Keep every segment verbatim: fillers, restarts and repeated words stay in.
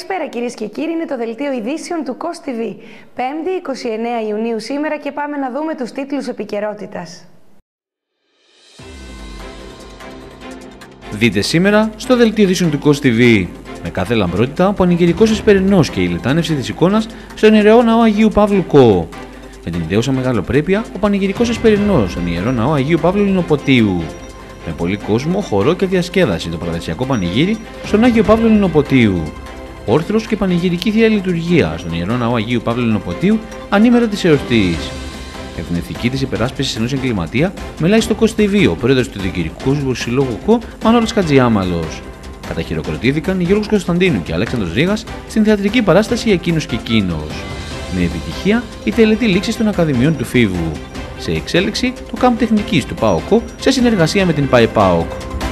Καλησπέρα κυρίες και κύριοι, είναι το δελτίο ειδήσεων του κος τι βι. Πέμπτη, εικοστή ενάτη Ιουνίου σήμερα και πάμε να δούμε τους τίτλους επικαιρότητας. Δείτε σήμερα στο δελτίο ειδήσεων του κος τι βι. Με κάθε λαμπρότητα, ο πανηγυρικός Εσπερινός και η λιτάνευση της εικόνας στον Ιερό Ναό Αγίου Παύλου Κο. Με την ιδέουσα μεγαλοπρέπεια, ο πανηγυρικός Εσπερινός στον Ιερό Ναό Αγίου Παύλου Λινοποτίου. Με πολύ κόσμο, χορό και διασκέδαση το παραδοσιακό πανηγύρι στον Άγιο Παύλο Λινοποτίου. Όρθρος και πανηγυρική θεία λειτουργία στον Ιερό Ναό Αγίου Παύλου Λινοποτίου ανήμερα της εορτής. Για την ηθική της υπεράσπισης ενός εγκληματία, μιλάει στο κος τι βι ο πρόεδρος του Διοικητικού Συλλόγου Κο, Μανώλης Χατζιάμαλος. Καταχειροκροτήθηκαν Γιώργος Κωνσταντίνου και Αλέξανδρος Ρήγας στην θεατρική παράσταση Εκείνος και Εκείνος. Με επιτυχία η τελετή λήξης των Ακαδημιών του Φίβου. Σε εξέλιξη το κάμπ τεχνικής του ΠΑΟΚ σε συνεργασία με την ΠΑΕΠΑΟΚ.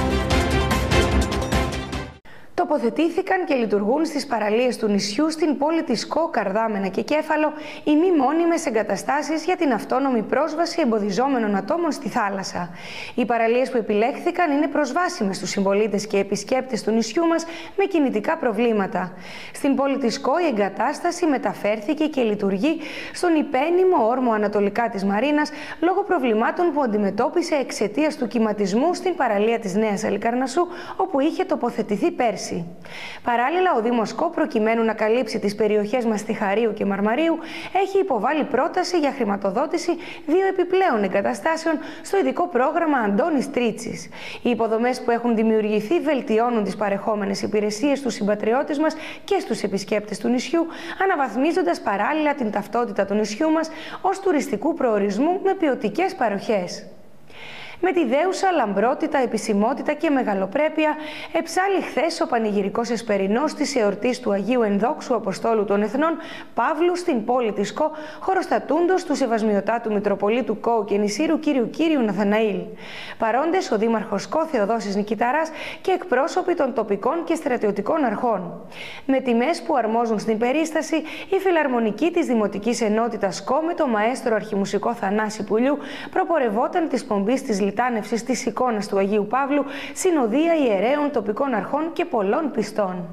Τοποθετήθηκαν και λειτουργούν στις παραλίες του νησιού στην πόλη της Κο, Καρδάμενα και Κέφαλο οι μη μόνιμες εγκαταστάσεις για την αυτόνομη πρόσβαση εμποδιζόμενων ατόμων στη θάλασσα. Οι παραλίες που επιλέχθηκαν είναι προσβάσιμες στους συμπολίτες και επισκέπτες του νησιού μας με κινητικά προβλήματα. Στην πόλη της Κο η εγκατάσταση μεταφέρθηκε και λειτουργεί στον υπένιμο όρμο ανατολικά της Μαρίνας λόγω προβλημάτων που αντιμετώπισε εξαιτίας του κυματισμού στην παραλία της Νέας Αλικαρνασσού, όπου είχε τοποθετηθεί πέρσι. Παράλληλα, ο Δήμος Κο, προκειμένου να καλύψει τις περιοχές Μαστιχαρίου και Μαρμαρίου, έχει υποβάλει πρόταση για χρηματοδότηση δύο επιπλέον εγκαταστάσεων στο ειδικό πρόγραμμα Αντώνης Τρίτσης. Οι υποδομές που έχουν δημιουργηθεί βελτιώνουν τις παρεχόμενες υπηρεσίες στους συμπατριώτες μας και στους επισκέπτες του νησιού, αναβαθμίζοντας παράλληλα την ταυτότητα του νησιού μας ως τουριστικού προορισμού με ποιοτικές παροχές. Με τη δέουσα λαμπρότητα, επισημότητα και μεγαλοπρέπεια, εψάλλει χθες ο πανηγυρικός Εσπερινός της εορτής του Αγίου Ενδόξου Αποστόλου των Εθνών Παύλου στην πόλη της Κο, χωροστατούντος του Σεβασμιωτάτου Μητροπολίτου Κο και Νησίρου Κύριου Κύριου Ναθαναήλ. Παρόντες ο Δήμαρχος Κο Θεοδόσης Νικηταράς και εκπρόσωποι των τοπικών και στρατιωτικών αρχών. Με τιμές που αρμόζουν στην περίσταση, η φιλαρμονική της Δημοτικής Ενότητας Κο με το μαέστρο αρχιμουσικό Θανάση Πουλιού προπορευόταν της πομπής της λιτάνευσης της εικόνας του Αγίου Παύλου, συνοδεία ιερέων, τοπικών αρχών και πολλών πιστών.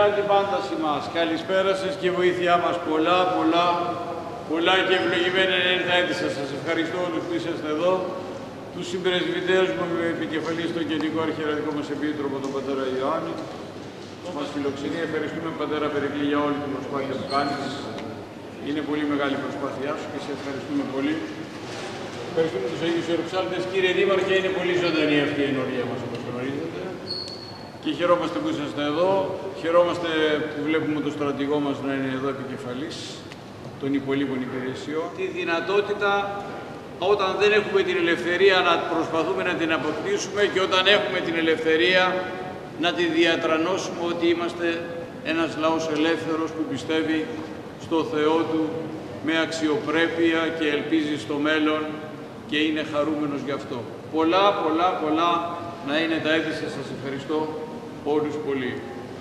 μεγάλη την πάνταση μας. Καλησπέρα σας και βοήθειά μας. Πολλά, πολλά, πολλά και ευλογημένα είναι τα έτη σας. Σας ευχαριστώ όλους που είσαστε εδώ. Τους συμπρεσβυτέρους μου με επικεφαλή στο Γενικό Αρχιερατικό μας Επίτροπο, τον πατέρα Ιωάννη, που μας φιλοξενεί. Ευχαριστούμε, πατέρα Περικλή, για όλη την προσπάθεια που κάνεις. Είναι πολύ μεγάλη η προσπάθειά σου και σε ευχαριστούμε πολύ. Ευχαριστούμε τους Αγίους Ιερουψάλτες. Κύριε Δήμαρχε, είναι πολύ ζωντανή αυτή η ενορία μας, όπως γνωρίζετε. Και χαιρόμαστε που είσαστε εδώ. Χαιρόμαστε που βλέπουμε τον στρατηγό μας να είναι εδώ επικεφαλής των υπολείπων υπηρεσιών. Τη δυνατότητα, όταν δεν έχουμε την ελευθερία, να προσπαθούμε να την αποκτήσουμε και όταν έχουμε την ελευθερία να τη διατρανώσουμε ότι είμαστε ένας λαός ελεύθερος που πιστεύει στο Θεό του με αξιοπρέπεια και ελπίζει στο μέλλον και είναι χαρούμενος γι' αυτό. Πολλά, πολλά, πολλά να είναι τα έτη σας. Σας ευχαριστώ όλους πολύ.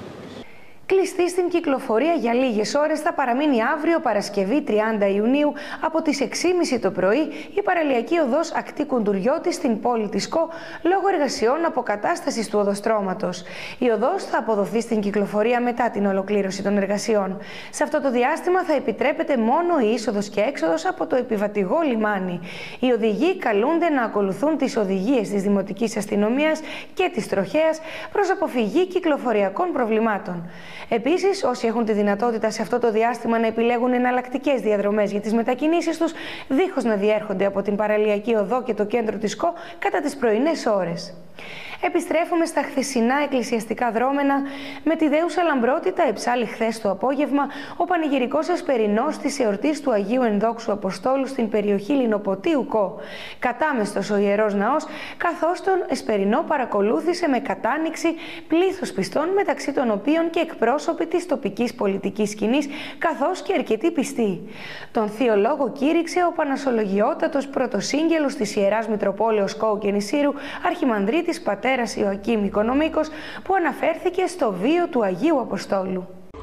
Κλειστή στην κυκλοφορία για λίγες ώρες θα παραμείνει αύριο Παρασκευή τριάντα Ιουνίου από τις έξι και μισή το πρωί η παραλιακή οδός Ακτή Κουντουριώτη στην πόλη της Κο λόγω εργασιών αποκατάστασης του οδοστρώματος. Η οδός θα αποδοθεί στην κυκλοφορία μετά την ολοκλήρωση των εργασιών. Σε αυτό το διάστημα θα επιτρέπεται μόνο η είσοδος και έξοδος από το επιβατηγό λιμάνι. Οι οδηγοί καλούνται να ακολουθούν τις οδηγίες της Δημοτικής Αστυνομίας και της Τροχέας προς αποφυγή κυκλοφοριακών προβλημάτων. Επίσης, όσοι έχουν τη δυνατότητα σε αυτό το διάστημα να επιλέγουν εναλλακτικές διαδρομές για τις μετακινήσεις τους, δίχως να διέρχονται από την παραλιακή οδό και το κέντρο της Κο κατά τις πρωινές ώρες. Επιστρέφουμε στα χθεσινά εκκλησιαστικά δρόμενα. Με τη δέουσα λαμπρότητα εψάλλει χθες το απόγευμα ο πανηγυρικός εσπερινός της εορτής του Αγίου Ενδόξου Αποστόλου στην περιοχή Λινοποτίου Κο. Κατάμεστος ο Ιερός Ναός, καθώς τον εσπερινό παρακολούθησε με κατάνοιξη πλήθος πιστών, μεταξύ των οποίων και εκπρόσωποι της τοπικής πολιτικής σκηνής, καθώς και αρκετοί πιστοί. Τον Θείο Λόγο κήρυξε ο Πανασολογιότατος Πρωτοσύγγελος της Ιεράς Μητροπόλεως Κόου και Νησίρου, Αρχιμανδρίτης Πατέρας Ιωακήμ Οικονομίκος, που αναφέρθηκε στο βίο του Αγίου Αποστόλου.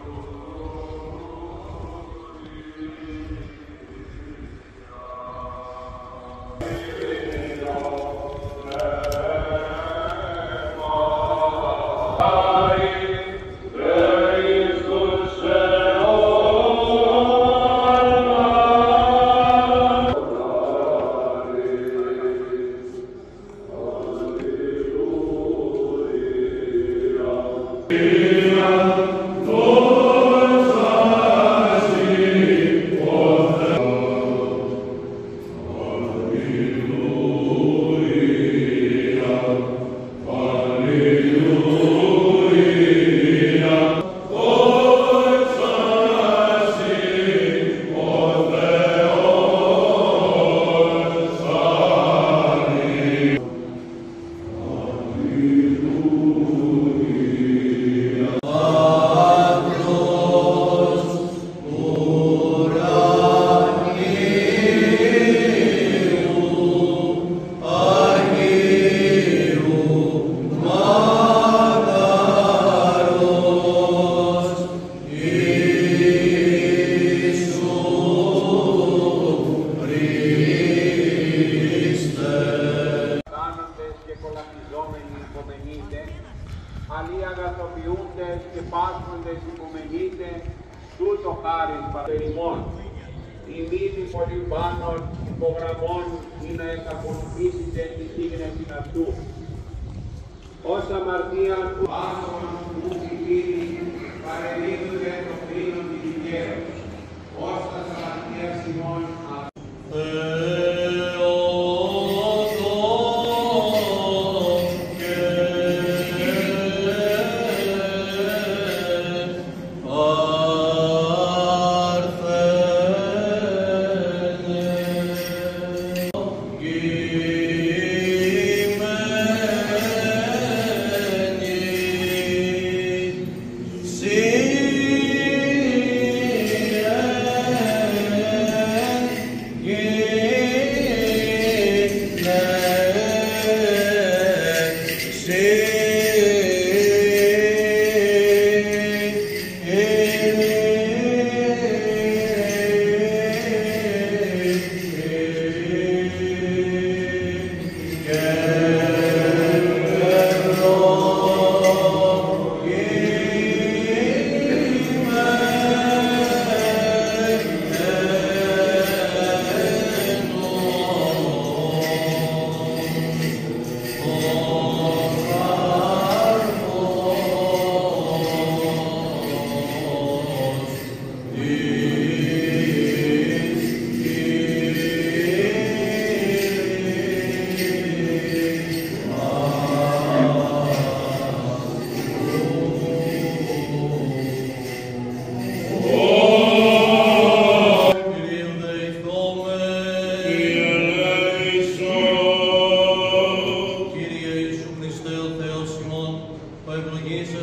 αλλοί αγαθοποιούντες και πάσχοντες υπομενείτε, τούτο χάριν παρεμών. Η μύθη πολυμπάνων υπογραμμών ή να εξακολουθήσετε τη σύγνεση αυτού. Ως αμαρτία του άτομον που πηδίνει, παρεμείνονται το κρίνον της δικαίως. Ως τα αμαρτία ημών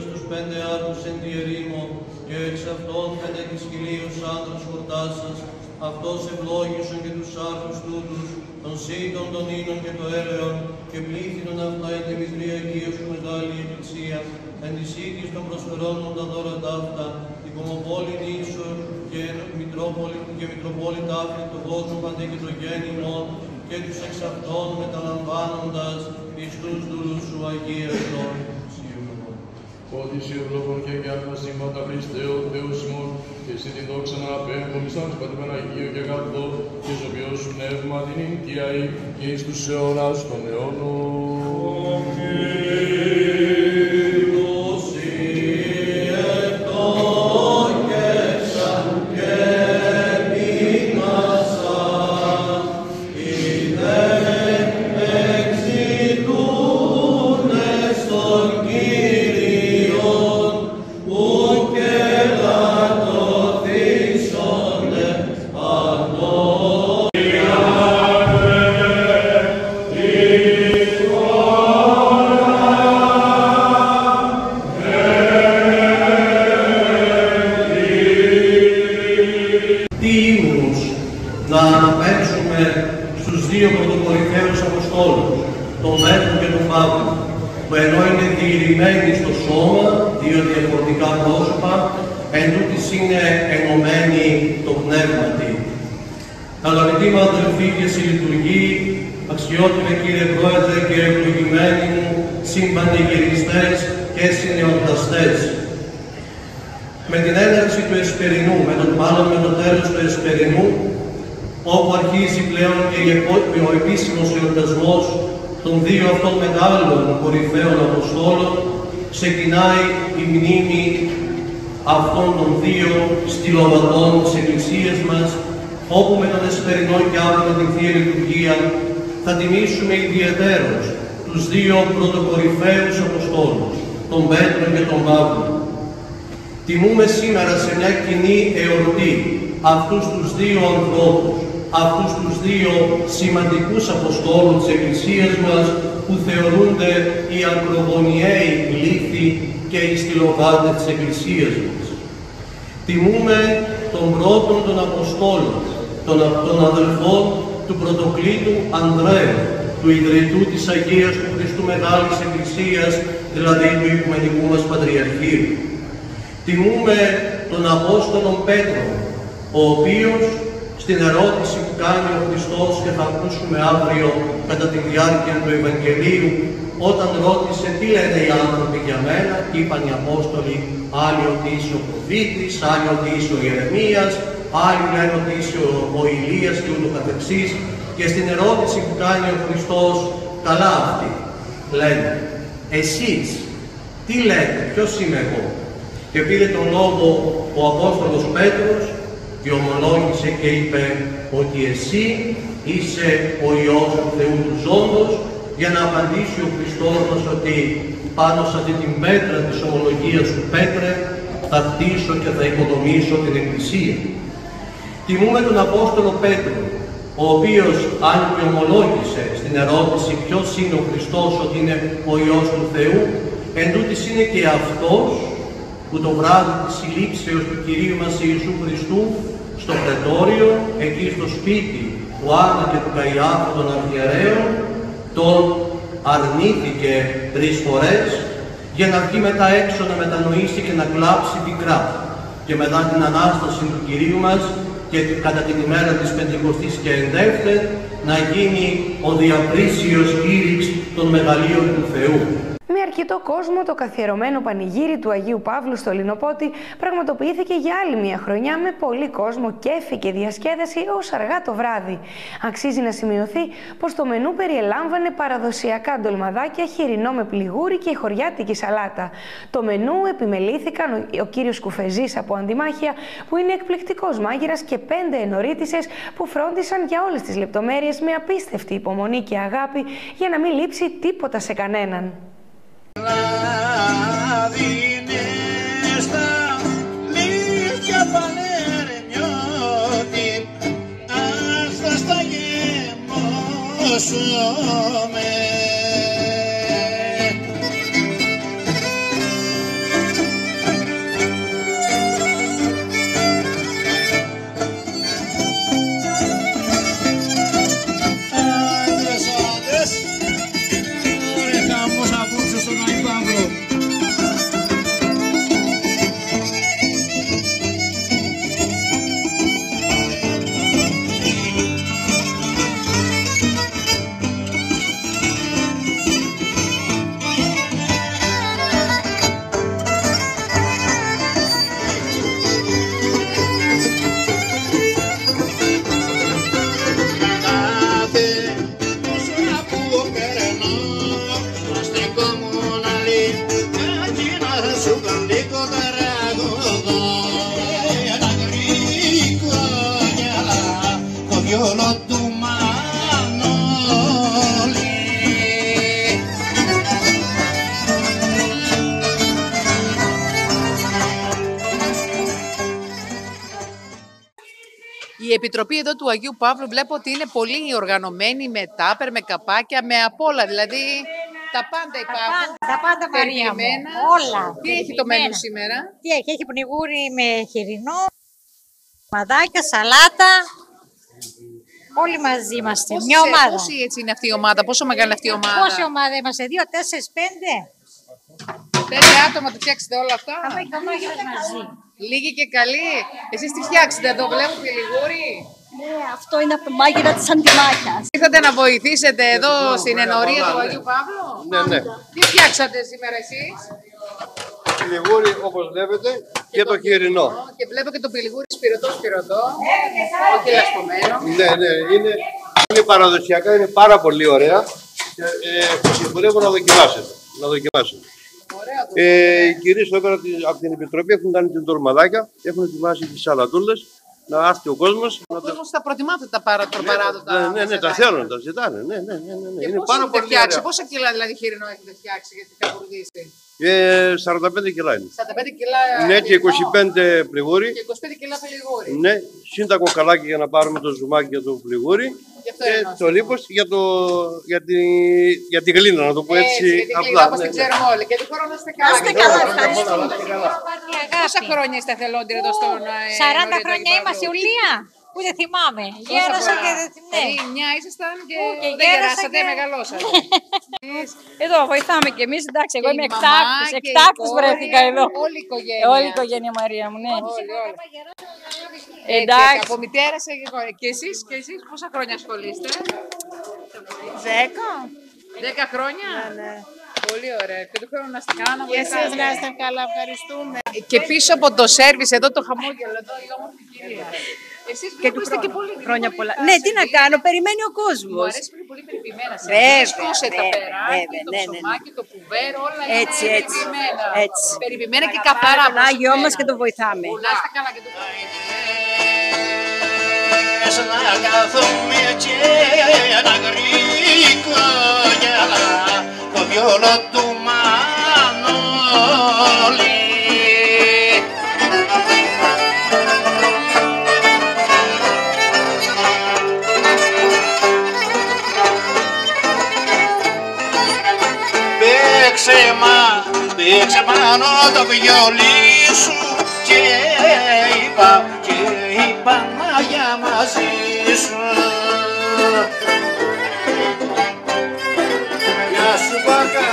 ορκίζοντας τους πέντε άρχους εν τη ερήμο, και εξ αυτών πέντε της χιλίους άντρας χορτάσας, αυτός ευλόγησον και τους άρχους τούτους, των σύντων, των ίνων και το έλεον, και πλήθυνον αυτά εν τη μητριακή σου μεγάλη εκκλησία, εν της οίκης των προσφερόντων τα δώρα ταύτα, την κομοπόλην ίσο και Μητρόπολη και Μητροπόλη ταύτη των κόσμων παντέ και το γέννημον, και τους εξ αυτών μεταλαμβάνοντας εις τους δούλους σου Αγία Ευλόγη. Ότι σε ευλόγων και γιάρνα σύμπαντα Χριστέ ο Θεός ημών, και εσύ την δόξα να απέμπω μισθάν της Πατρί Παναγίου και αγαθό, και ζωοποιός σου πνεύμα την οικία και εις τους αιώνας των αιώνων. να αναπέμψουμε στους δύο πρωτοκορυφαίους Αποστόλους, τον Πέτρο και τον Παύλο, που ενώ είναι διηρημένοι στο σώμα, δύο διαφορετικά πρόσωπα, εν τούτης είναι ενωμένοι το πνεύματι. Αγαπητοί μου αδελφοί και συλλειτουργοί, αξιότιμε κύριε Πρόεδρε και ευλογημένοι μου συμπανηγυριστές και συνεορταστές, με την έναρξη του Εσπερινού, με τον μάλλον με το τέλος του Εσπερινού, όπου αρχίζει πλέον και ο επίσημος εορτασμός των δύο αυτών μεγάλων κορυφαίων Αποστόλων, ξεκινάει η μνήμη αυτών των δύο στυλοβατών της Εκκλησίας μας, όπου με τον Εσπερινό και αύριο με την Θεία Λειτουργία θα τιμήσουμε ιδιαιτέρως τους δύο πρωτοκορυφαίους Αποστόλους, τον Πέτρο και τον Παύλο. Τιμούμε σήμερα σε μια κοινή εορτή αυτούς τους δύο ανθρώπους, αυτούς τους δύο σημαντικούς Αποστόλους της Εκκλησίας μας, που θεωρούνται οι ακρογωνιαίοι λύθοι και οι στυλοβάτες της Εκκλησίας μας. Τιμούμε τον πρώτον των Αποστόλων, τον, τον αδελφό του πρωτοκλήτου Ανδρέου, του ιδρυτού της Αγίας του Χριστού Μεγάλης Εκκλησίας, δηλαδή του Οικουμενικού μας Πατριαρχείου. Τιμούμε τον Απόστολο Πέτρο, ο οποίος στην ερώτηση που κάνει ο Χριστός, και θα ακούσουμε αύριο κατά τη διάρκεια του Ευαγγελίου, όταν ρώτησε τι λένε οι άνθρωποι για μένα, είπαν οι Απόστολοι, άλλοι ότι είσαι ο προφήτης, άλλοι ότι είσαι ο Ιερεμίας, άλλοι λένε ότι είσαι ο, ο Ηλίας και ούτω καθεξής. Και στην ερώτηση που κάνει ο Χριστός, καλά αυτοί λένε, εσείς τι λέτε, ποιος είμαι εγώ? Και πήρε τον λόγο ο Απόστολος Πέτρος και ομολόγησε και είπε ότι εσύ είσαι ο Υιός του Θεού του Ζώντος, για να απαντήσει ο Χριστός μας ότι πάνω σε αυτή την πέτρα της ομολογίας του Πέτρε θα χτίσω και θα οικοδομήσω την Εκκλησία. Τιμούμε τον Απόστολο Πέτρο, ο οποίος αν και ομολόγησε στην ερώτηση ποιος είναι ο Χριστός ότι είναι ο Υιός του Θεού, εν τούτης είναι και αυτός που το βράδυ της συλλήψεως του Κυρίου μας Ιησού Χριστού στο Πρετόριο, εκεί στο σπίτι του Άννα και του Καϊάφα των Αρχιερέων, τον αρνήθηκε τρεις φορές για να βγει μετά έξω να μετανοήσει και να κλάψει πικρά. Και μετά την Ανάσταση του Κυρίου μας και κατά την ημέρα της Πεντηκοστής και εντεύθεν να γίνει ο διαπρίσιος κήρυξ των μεγαλείων του Θεού. Με αρκετό κόσμο, το καθιερωμένο πανηγύρι του Αγίου Παύλου στο Λινοπότη πραγματοποιήθηκε για άλλη μια χρονιά με πολύ κόσμο, κέφι και διασκέδαση ως αργά το βράδυ. Αξίζει να σημειωθεί πως το μενού περιελάμβανε παραδοσιακά ντολμαδάκια, χοιρινό με πληγούρι και χωριάτικη σαλάτα. Το μενού επιμελήθηκαν ο, ο κύριος Κουφεζής από Αντιμάχια, που είναι εκπληκτικός μάγειρας, και πέντε ενορίτισσες που φρόντισαν για όλες τις λεπτομέρειες με απίστευτη υπομονή και αγάπη για να μην λείψει τίποτα σε κανέναν. Λαδινέστα λύθια πανερνιώτη, άστα στα γεμώσουμε. Η επιτροπή εδώ του Αγίου Παύλου βλέπω ότι είναι πολύ οργανωμένη με τάπερ, με καπάκια, με απ' όλα. Δηλαδή τα πάντα υπάρχουν. Τα πάντα, Μαρία μου. Όλα. Τι έχει το μενού σήμερα? Τι έχει, έχει πνιγούρι με χοιρινό, μαδάκια, σαλάτα. Όλοι μαζί είμαστε. Πόσοι, Μια ομάδα. Πόσοι έτσι είναι αυτή η ομάδα, πόσο μεγάλη είναι αυτή η ομάδα? Πόση ομάδα είμαστε, δύο, τέσσερις, πέντε. Πέντε άτομα το φτιάξετε όλα αυτά. Θα με μαζί. Λίγοι και καλοί. Εσείς τι φτιάξετε εδώ, βλέπω πυλιγούρι. Ναι, αυτό είναι από το μάγειρα της Αντιμάχιας. Ήρθατε να βοηθήσετε εδώ στην ενορία του Αγίου Παύλου. Ναι, ναι. Τι φτιάξατε σήμερα εσείς? Πυλιγούρι όπως βλέπετε και το χοιρινό. Και βλέπω και το πυλιγούρι σπυρωτό σπυρωτό. Όχι λασπωμένο. Ναι, ναι, είναι, είναι παραδοσιακά, είναι πάρα πολύ ωραία. Και, ε, συμβουλεύω να δοκιμάσετε. Να δοκιμάσετε. Ε, οι κυρίες εδώ πέρα από την Επιτροπή έχουν κάνει την τορμαδάκια, έχουν ετοιμάσει τις σαλατούλες, να έρθει ο κόσμος. Ο κόσμος τα προτιμά αυτά τα παραδοσιακά. Ναι, ναι, ναι, τα θέλουν, τα ζητάνε. Ναι, ναι, ναι, ναι. Και είναι πώς πάρα έχετε πολύ φτιάξει, ωραία. πόσα κιλά δηλαδή χοιρινό έχετε φτιάξει για την καπουρδίση? Ε, σαράντα πέντε κιλά είναι. σαράντα πέντε κιλά Ναι, και χοιρινό είκοσι πέντε πληγούρι. και είκοσι πέντε κιλά πυλιγούρι. Ναι, συν τα κοκαλάκια για να πάρουμε το ζουμάκι για το πληγούρι. Και το λίπος για, το, για, τη, για τη γλύνα, να το πω έτσι, έτσι για την απλά. γλύνα, όπως την ξέρουμε όλοι. Και του χρόνου να είστε καλά. Να είστε καλά, ευχαριστούμε. Πόσα χρόνια είστε εθελόντρια εδώ στον ε, σαράντα ενορία του χρόνια Αγίου είμαστε, Παύλου? Ιουλία, που δεν θυμάμαι. Τόσα Γέρασα πολλά. και δεν θυμάμαι. Δηλαδή, μια ήσασταν και Ου, και δεν γέρασα γεράσατε, και- μεγαλώσατε. Εδώ βοηθάμε κι εμείς, εντάξει, εγώ Και είμαι η μαμά εκτάκτης, και η εκτάκτης κόρη, βρέθηκα εδώ. όλη η οικογένεια. Όλη η οικογένεια Μαρία μου, ναι. Όλοι, όλοι. Εντάξει. Εντάξει. Από μητέρα σε κόρη. Και εσείς, και εσείς πόσα χρόνια ασχολείστε? Δέκα. Δέκα χρόνια. Ναι. Πολύ ωραία. Και του χρόνου να είστε καλά, να Και εσείς βοηθάτε. να είστε καλά, ευχαριστούμε. Και πίσω από το σέρβις εδώ το χαμόγελο, εδώ η όμορφη κυρία. Εσείς Και βλέπω του είστε και χρόνου. πολύ Χρόνια πολύ πολλά. καλά Ναι, τι να σερβίς. κάνω, περιμένει ο Μου κόσμος. αρέσει πολύ, πολύ περιποιημένα σε Βέβαια, σκόσε τα βέβαια, περάκια, βέβαια, το ναι, ναι, ναι. ψωμάκι, το κουβέρ, όλα Έτσι, είναι έτσι, περιποιημένα. έτσι. Περιποιημένα και καθαρά. Τον Άγιό μας και προσευχημένα. τον βοηθάμε. Να είστε καλά και του χρόνου. Να καθόμαι και ένα γρήγορα το βιόλο του Μανώλη. Παίξε μα, παίξε πάνω το βιολί σου και είπα, και είπα Μάγια μαζί σου. Γεια σου Μπάκα.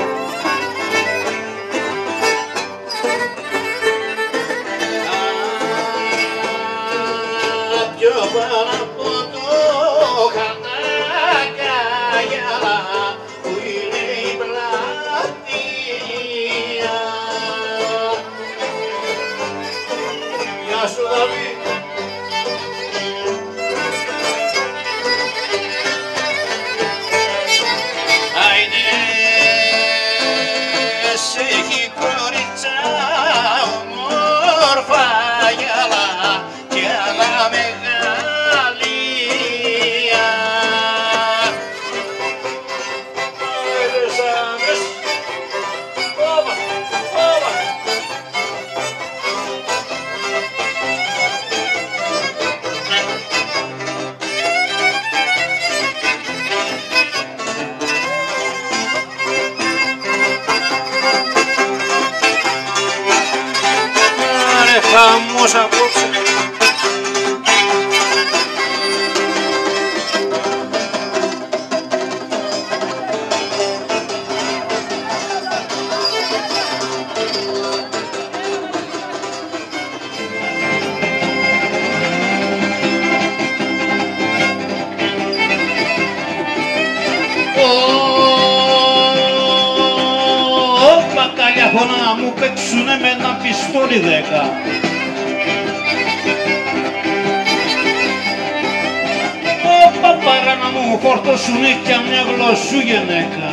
Πιο πάνω από το χανάκια που είναι η πλατεία. Γεια σου Δαβί. Άιντε σε έχει κορίτσα όμορφα γυαλά και άλλα μεγαλεία. Άιντε σάμες. Όπα, όπα. Άρε χαμός απόψε. Ω, μπακάλια έχω να μου παίξουνε με ένα πιστόλι δέκα. Ω, παπάρα να μου φορτώσουνε κι μια γλωσσού γενέκα.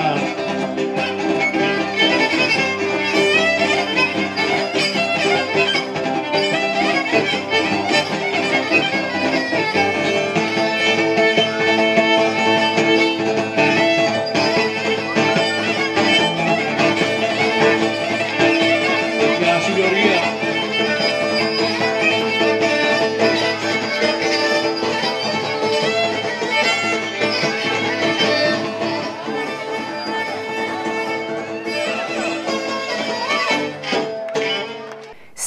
Γεια σου Γεωργία.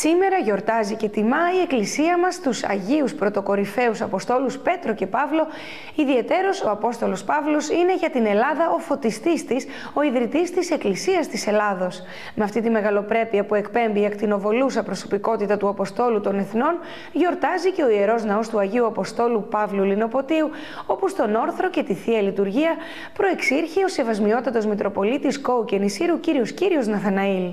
Σήμερα γιορτάζει και τιμά η Εκκλησία μας τους Αγίους Πρωτοκορυφαίους Αποστόλους Πέτρο και Παύλο. Ιδιαιτέρως ο Απόστολος Παύλος είναι για την Ελλάδα ο φωτιστής της, ο ιδρυτής της Εκκλησίας της Ελλάδος. Με αυτή τη μεγαλοπρέπεια που εκπέμπει η ακτινοβολούσα προσωπικότητα του Αποστόλου των Εθνών, γιορτάζει και ο Ιερός Ναός του Αγίου Αποστόλου Παύλου Λινοποτίου, όπου στον όρθρο και τη Θεία Λειτουργία προεξήρχε ο Σεβασμιότατος Μητροπολίτης Κόου και Νησίρου Κύριος Κύριος Ναθαναήλ.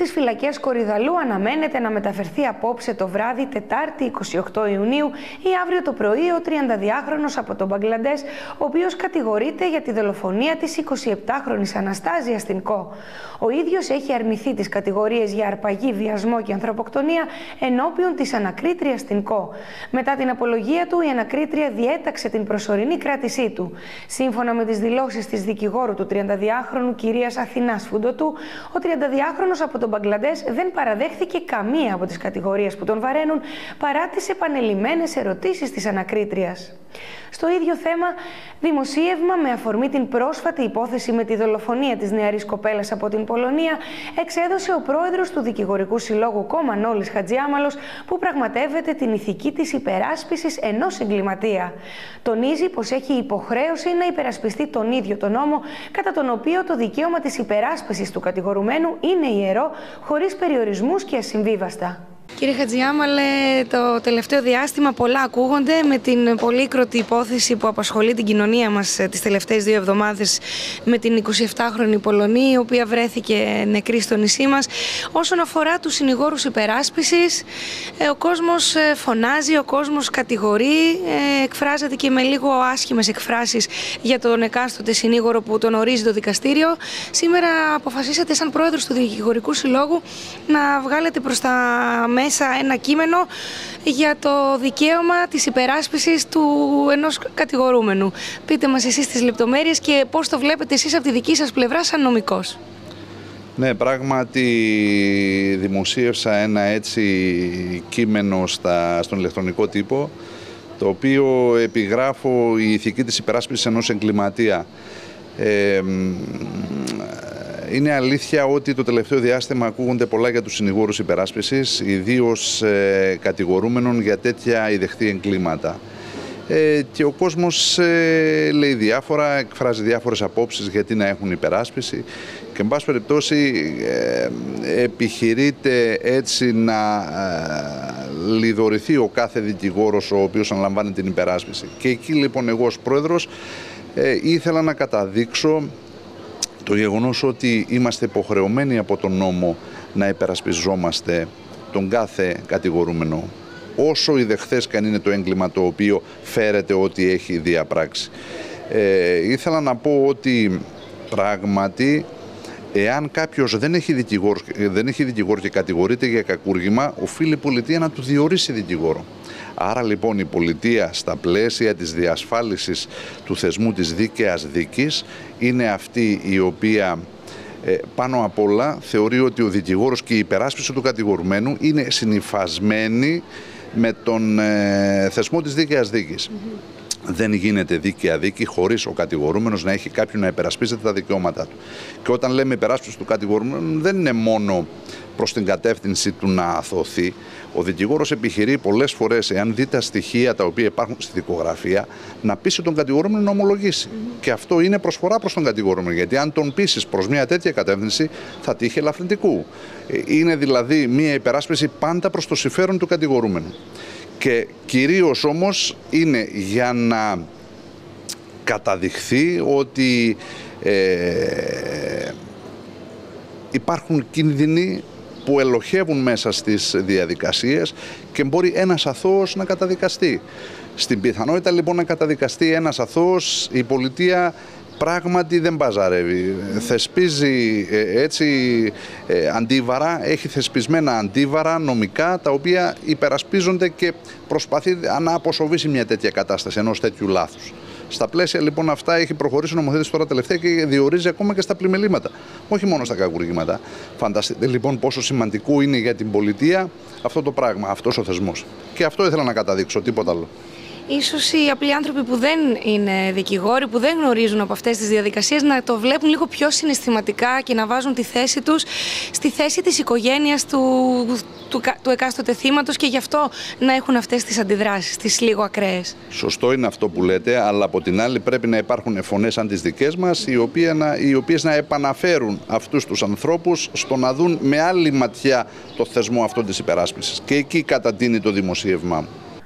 στις φυλακές Κορυδαλλού αναμένεται να μεταφερθεί απόψε το βράδυ, Τετάρτη εικοστή όγδοη Ιουνίου, ή αύριο το πρωί ο τριανταδυάχρονος από τον Μπαγκλαντές, ο οποίος κατηγορείται για τη δολοφονία της εικοσιεπτάχρονης Αναστάζιας στην Κο. Ο ίδιος έχει αρνηθεί τις κατηγορίες για αρπαγή, βιασμό και ανθρωποκτονία ενώπιον της ανακρίτριας στην Κο. Μετά την απολογία του, η ανακρίτρια διέταξε την προσωρινή κράτησή του. Σύμφωνα με τις δηλώσεις της δικηγόρου του τριανταδυάχρονου κυρίας Αθηνάς Φουντοτού, ο τριανταδυάχρονος από τον Μπαγκλαντές δεν παραδέχθηκε καμία από τις κατηγορίες που τον βαραίνουν, παρά τις επανελειμμένες ερωτήσεις της ανακρίτριας. Στο ίδιο θέμα, δημοσίευμα με αφορμή την πρόσφατη υπόθεση με τη δολοφονία της νεαρής κοπέλας από την Πολωνία εξέδωσε ο πρόεδρος του Δικηγορικού Συλλόγου Κο Μανώλης Χατζιάμαλος, που πραγματεύεται την ηθική της υπεράσπισης ενός εγκληματία. Τονίζει πως έχει υποχρέωση να υπερασπιστεί τον ίδιο τον νόμο, κατά τον οποίο το δικαίωμα της υπεράσπισης του κατηγορουμένου είναι ιερό, χωρίς περιορισμούς και ασυμβίβαστα. Κύριε Χατζιάμαλε, το τελευταίο διάστημα πολλά ακούγονται με την πολύκροτη υπόθεση που απασχολεί την κοινωνία μας τις τελευταίες δύο εβδομάδες με την εικοσιεπτάχρονη Πολωνή, η οποία βρέθηκε νεκρή στο νησί μας. Όσον αφορά τους συνηγόρους υπεράσπισης, ο κόσμος φωνάζει, ο κόσμος κατηγορεί, εκφράζεται και με λίγο άσχημες εκφράσεις για τον εκάστοτε συνήγορο που τον ορίζει το δικαστήριο. Σήμερα αποφασίσατε σαν πρόεδρος του Δικηγορικού Συλλόγου να βγάλετε προς τα μέσα ένα κείμενο για το δικαίωμα της υπεράσπισης του ενός κατηγορούμενου. Πείτε μας εσείς τις λεπτομέρειες και πώς το βλέπετε εσείς από τη δική σας πλευρά σαν νομικός. Ναι, πράγματι δημοσίευσα ένα έτσι κείμενο στα, στον ηλεκτρονικό τύπο, το οποίο επιγράφω η ηθική της υπεράσπισης ενός εγκληματία. Ε, Είναι αλήθεια ότι το τελευταίο διάστημα ακούγονται πολλά για τους συνηγόρους υπεράσπισης, ιδίως ε, κατηγορούμενων για τέτοια ιδεχτή εγκλήματα. Ε, και ο κόσμος ε, λέει διάφορα, εκφράζει διάφορες απόψεις γιατί να έχουν υπεράσπιση και εν πάση περιπτώσει ε, επιχειρείται έτσι να ε, λιδωρηθεί ο κάθε δικηγόρος ο οποίος αναλαμβάνει την υπεράσπιση. Και εκεί λοιπόν εγώ ως πρόεδρος ε, ήθελα να καταδείξω το γεγονός ότι είμαστε υποχρεωμένοι από τον νόμο να υπερασπιζόμαστε τον κάθε κατηγορούμενο, όσο ιδεχθές και αν είναι το έγκλημα το οποίο φέρεται ότι έχει διαπράξει. Ε, ήθελα να πω ότι πράγματι, εάν κάποιος δεν έχει δικηγόρο, δεν έχει δικηγόρο και κατηγορείται για κακούργημα, οφείλει η πολιτεία να του διορίσει δικηγόρο. Άρα λοιπόν η πολιτεία στα πλαίσια της διασφάλισης του θεσμού της δίκαιας δίκης είναι αυτή η οποία ε, πάνω απ' όλα θεωρεί ότι ο δικηγόρος και η υπεράσπιση του κατηγορουμένου είναι συνυφασμένη με τον ε, θεσμό της δίκαιας δίκης. Mm-hmm. Δεν γίνεται δίκαια δίκη χωρίς ο κατηγορούμενος να έχει κάποιον να υπερασπίζεται τα δικαιώματά του. Και όταν λέμε υπεράσπιση του κατηγορουμένου δεν είναι μόνο προς την κατεύθυνση του να αθωωθεί. Ο δικηγόρος επιχειρεί πολλές φορές, εάν δει τα στοιχεία τα οποία υπάρχουν στη δικογραφία, να πείσει τον κατηγορούμενο να ομολογήσει. Mm-hmm. Και αυτό είναι προσφορά προς τον κατηγορούμενο, γιατί αν τον πείσεις προς μια τέτοια κατεύθυνση θα τύχει ελαφρυντικού. Είναι δηλαδή μια υπεράσπιση πάντα προς το συμφέρον του κατηγορούμενου. Και κυρίως όμως είναι για να καταδειχθεί ότι ε, υπάρχουν κίνδυνοι που ελοχεύουν μέσα στις διαδικασίες και μπορεί ένας αθώος να καταδικαστεί. Στην πιθανότητα λοιπόν να καταδικαστεί ένας αθώος, η πολιτεία πράγματι δεν μπαζαρεύει. Θεσπίζει ε, έτσι ε, αντίβαρα, έχει θεσπισμένα αντίβαρα νομικά τα οποία υπερασπίζονται και προσπαθεί να αποσοβήσει μια τέτοια κατάσταση, ενός τέτοιου λάθους. Στα πλαίσια λοιπόν αυτά έχει προχωρήσει ο νομοθέτης τώρα τελευταία και διορίζει ακόμα και στα πλημελήματα, όχι μόνο στα κακουργήματα. Φανταστείτε λοιπόν πόσο σημαντικό είναι για την πολιτεία αυτό το πράγμα, αυτός ο θεσμός. Και αυτό ήθελα να καταδείξω, τίποτα άλλο. Ίσως οι απλοί άνθρωποι που δεν είναι δικηγόροι, που δεν γνωρίζουν από αυτές τις διαδικασίες, να το βλέπουν λίγο πιο συναισθηματικά και να βάζουν τη θέση τους στη θέση της οικογένειας του, του, του εκάστοτε θύματος και γι' αυτό να έχουν αυτές τις αντιδράσεις, τις λίγο ακραίες. Σωστό είναι αυτό που λέτε, αλλά από την άλλη πρέπει να υπάρχουν φωνές σαν τις δικές μας, οι, οποίες να, οι οποίες να επαναφέρουν αυτούς τους ανθρώπους στο να δουν με άλλη ματιά το θεσμό αυτό της υπεράσπισης. Και εκεί κατατείνει το δημοσίευμά μου. Ο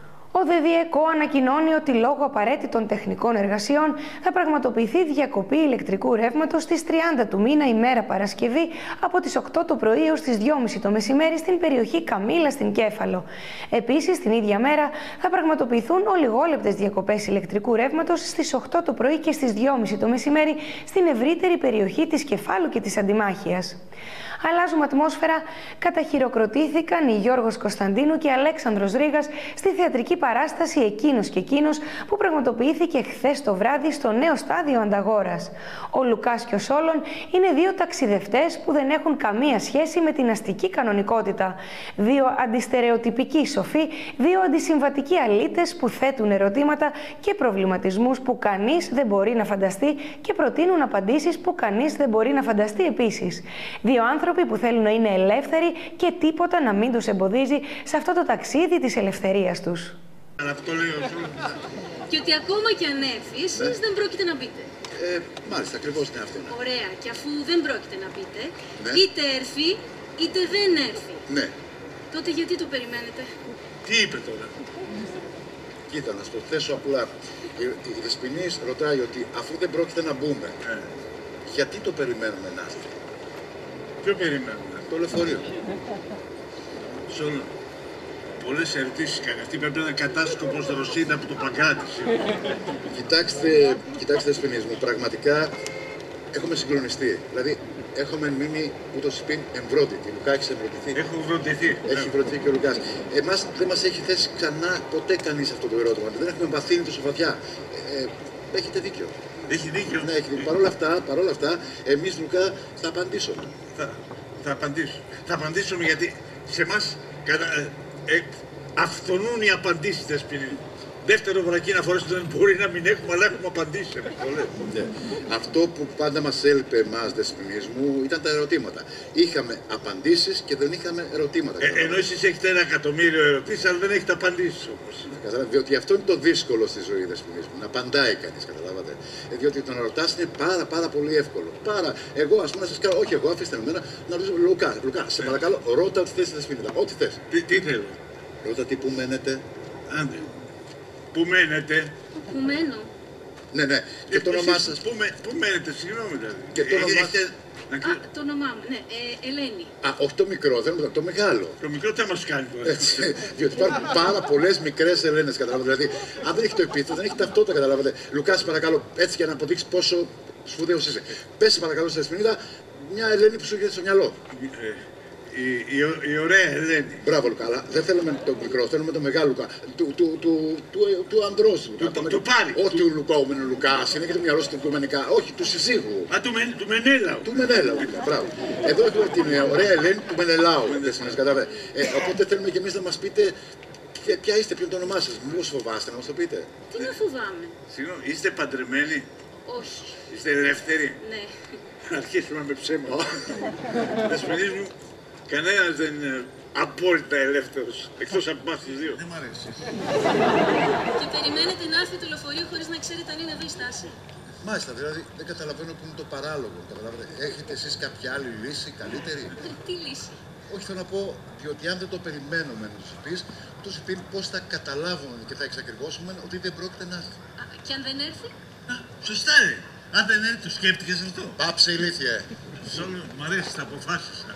ΔΔΕΚΟ ανακοινώνει ότι λόγω απαραίτητων τεχνικών εργασιών θα πραγματοποιηθεί διακοπή ηλεκτρικού ρεύματος στις τριάντα του μήνα ημέρα Παρασκευή από τις οκτώ το πρωί έως τις δυόμιση το μεσημέρι στην περιοχή Καμήλα στην Κέφαλο. Επίσης, την ίδια μέρα θα πραγματοποιηθούν ολιγόλεπτες διακοπές ηλεκτρικού ρεύματος στις οκτώ το πρωί και στις δυόμιση το μεσημέρι στην ευρύτερη περιοχή της Κεφάλου και της Αντιμάχειας. Αλλάζουμε ατμόσφαιρα, καταχειροκροτήθηκαν οι Γιώργος Κωνσταντίνου και Αλέξανδρος Ρήγας στη θεατρική παράσταση «Εκείνος και εκείνος» που πραγματοποιήθηκε χθες το βράδυ στο νέο στάδιο Ανταγόρας. Ο Λουκάς και ο Σόλων είναι δύο ταξιδευτές που δεν έχουν καμία σχέση με την αστική κανονικότητα. Δύο αντιστερεοτυπικοί σοφοί, δύο αντισυμβατικοί αλήτες που θέτουν ερωτήματα και προβληματισμούς που κανείς δεν μπορεί να φανταστεί και προτείνουν απαντήσεις που κανείς δεν μπορεί να φανταστεί επίσης. Δύο άνθρωποι που θέλουν να είναι ελεύθεροι και τίποτα να μην τους εμποδίζει σε αυτό το ταξίδι της ελευθερίας τους. Αυτό λέω. Και ότι ακόμα και αν έρθει, εσείς δεν πρόκειται να μπείτε. Ε, μάλιστα, ακριβώς είναι αυτό. Ωραία. Και αφού δεν πρόκειται να μπείτε, ναι. είτε έρθει, είτε δεν έρθει. Ναι. Τότε γιατί το περιμένετε? Τι είπε τώρα? Κοίτα, να σου το θέσω απλά. Η, η Δεσποινής ρωτάει ότι αφού δεν πρόκειται να μπούμε, ε. γιατί το περιμένουμε να έρθει? Ποιο περιμένουμε? Το λεωφορείο. Σόλο. Πολλές ερωτήσεις κάνει. Αυτή πρέπει να είναι κατάσκοπος Ρωσίδα από το παγκάτι. Κοιτάξτε, κοιτάξτε Δεσποινής μου, πραγματικά έχουμε συγκλονιστεί. Δηλαδή, έχουμε μείνει ούτως υπήν εμβρόντιτοι. Λουκά, έχεις εμβρωτηθεί? Έχω εμβρωτηθεί. Έχει εμβρωτηθεί και ο Λουκάς. Εμάς δεν μας έχει θέσει ξανά ποτέ κανείς αυτό το ερώτημα. Δεν έχουμε βαθύνει τόσο βαθιά. Ε, ε, έχετε δίκιο. Έχει δίκιο. Ναι, έχει δίκιο. Παρ' όλα αυτά, παρόλα αυτά, εμείς Λουκά θα απαντήσουμε. Θα, θα απαντήσουμε. Θα απαντήσουμε γιατί σε εμάς κατα... ε, αυτονούν οι απαντήσεις, Δεσποινή. Δεύτερο βρακί να φορέσουν δεν μπορεί να μην έχουμε, αλλά έχουμε απαντήσει. Ναι. Αυτό που πάντα μας έλειπε εμάς, Δεσποινής μου, ήταν τα ερωτήματα. Είχαμε απαντήσεις και δεν είχαμε ερωτήματα. Ε, ενώ εσείς έχετε ένα εκατομμύριο ερωτήσεις, αλλά δεν έχετε απαντήσεις όμως. Διότι αυτό είναι το δύσκολο στη ζωή, Δεσποινής μου, να απαντάει κανείς, καταλάβατε. Ε, διότι το να ρωτάς είναι πάρα πάρα πολύ εύκολο. Πάρα. Εγώ, ας πούμε, να σας κάνω, όχι εγώ, αφήστε με εμένα, να ρωτήσω, Λουκά, Λουκά, σε παρακαλώ, ρώτα ό,τι θες, Δεσποινή, ό,τι θες. Τι, τι θέλω. Ρώτα τι που μένετε. Άντε. Πού μένετε? Πού μένω? Ναι, ναι. Και ε, το όνομά σας? Πού, με, πού μένετε, συγγνώμη δηλαδή. Και το όνομά σας? Α, το όνομά μου, ναι, ε, Ελένη. Α, όχι το μικρό, δεν το μεγάλο. Το μικρό τι θα μας κάνει τώρα? Έτσι, διότι υπάρχουν πάρα πολλές μικρές Ελένες, καταλάβατε. Δηλαδή, αν δεν έχει το επίθετο, δεν έχει ταυτότητα, καταλάβατε. Λουκάς, παρακαλώ, έτσι για να αποδείξει πόσο σπουδαίος είσαι. Πες, παρακαλώ, στα Δεσποινίδα, μια Ελένη που σου έρχεται στο μυαλό. Ε, Η, η, η ωραία Ελένη. Μπράβο, Λουκά, αλλά δεν θέλουμε το μικρό, θέλουμε το μεγάλο Λουκά. Του, του, του, του, του ανδρός Λουκά. Του, του πάλι. Όχι του Λουκόμενου Λουκάς, είναι και το μυαλό του οικουμενικά. Όχι, του συζύγου. Α, του, με, του Μενέλαου. Του Μενέλαου, μπράβο. Εδώ έχουμε την ωραία Ελένη του Μενελάου. ε, οπότε θέλουμε και εμείς να μας πείτε ποια, ποια είστε, ποιο είναι το όνομά σας. Μήπως φοβάστε να μας το πείτε? Τι να φοβάμαι? Συγγνώμη, είστε παντρεμένοι? Όχι. Είστε ελεύθεροι? Ναι. Αρχίσουμε με ψέμα. Δεσποινής μου, κανένας δεν είναι απόλυτα ελεύθερος, εκτός από εμάς τους δύο. Δεν μ' αρέσει. Και περιμένετε να έρθει το λεωφορείο χωρίς να ξέρετε αν είναι εδώ η στάση? Μάλιστα, δηλαδή δεν καταλαβαίνω που είναι το παράλογο. Καταλάβετε, έχετε εσείς κάποια άλλη λύση καλύτερη? Τι λύση? Όχι, θέλω να πω, διότι αν δεν το περιμένουμε να τους πεις, τους πει πώς θα καταλάβουν και θα εξακριβώσουμε ότι δεν πρόκειται να έρθει. Α, και αν δεν έρθει? Α, σωστά είναι. Αν δεν έρθει, το σκέφτηκες αυτό? Πάψε ηλίθιε. Σόλο, μ' αρέσει, τα αποφάσισα.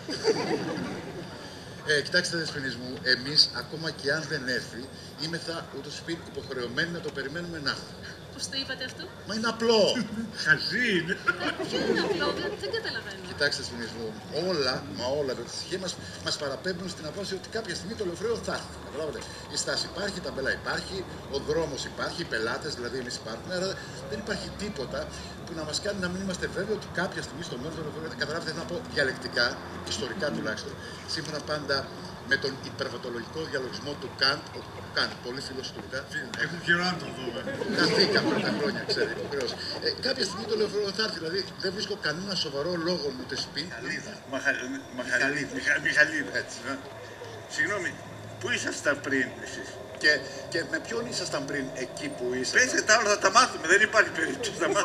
Ε, κοιτάξτε, Δεσποινής μου, εμείς ακόμα και αν δεν έρθει, είμεθα ούτως ή υποχρεωμένοι να το περιμένουμε να έρθει. Πώς το είπατε αυτό? Μα είναι απλό. Χαζί είναι. Ποιο είναι απλό, δεν, δεν καταλαβαίνω. Κοιτάξτε, Δεσποινής μου, όλα, μα όλα τα στοιχεία μας, μας παραπέμπουν στην απόφαση ότι κάποια στιγμή το λεωφορείο θα έρθει. Καταλάβατε. Η στάση υπάρχει, η ταμπέλα υπάρχει, ο δρόμος υπάρχει, οι πελάτες, δηλαδή εμείς υπάρχουμε. Άρα δεν υπάρχει τίποτα που να μας κάνει να μην είμαστε βέβαιοι ότι κάποια στιγμή στο μέλλον το λεωφορείο. Καταλάβετε, να πω διαλεκτικά, ιστορικά τουλάχιστον, σύμφωνα πάντα με τον υπερβατολογικό διαλογισμό του Καντ, ο Καντ, πολύ φίλος του Λουκά. Έχω καιρό να το δω. Καθήκαμε τα χρόνια, ξέρετε, υποχρεώς. Ε, κάποια στιγμή το λεωφορείο θα έρθει, δηλαδή δεν βρίσκω κανένα σοβαρό λόγο να το πει. Μιχαλίδα. Μιχαλίδα. Μιχαλίδα, έτσι. Συγγνώμη, πού ήσασταν πριν εσείς? Και, και με ποιον ήσασταν πριν εκεί που ήσασταν? Πέστε τα όλα, θα τα μάθουμε, δεν υπάρχει περίπτωση να μάθουμε.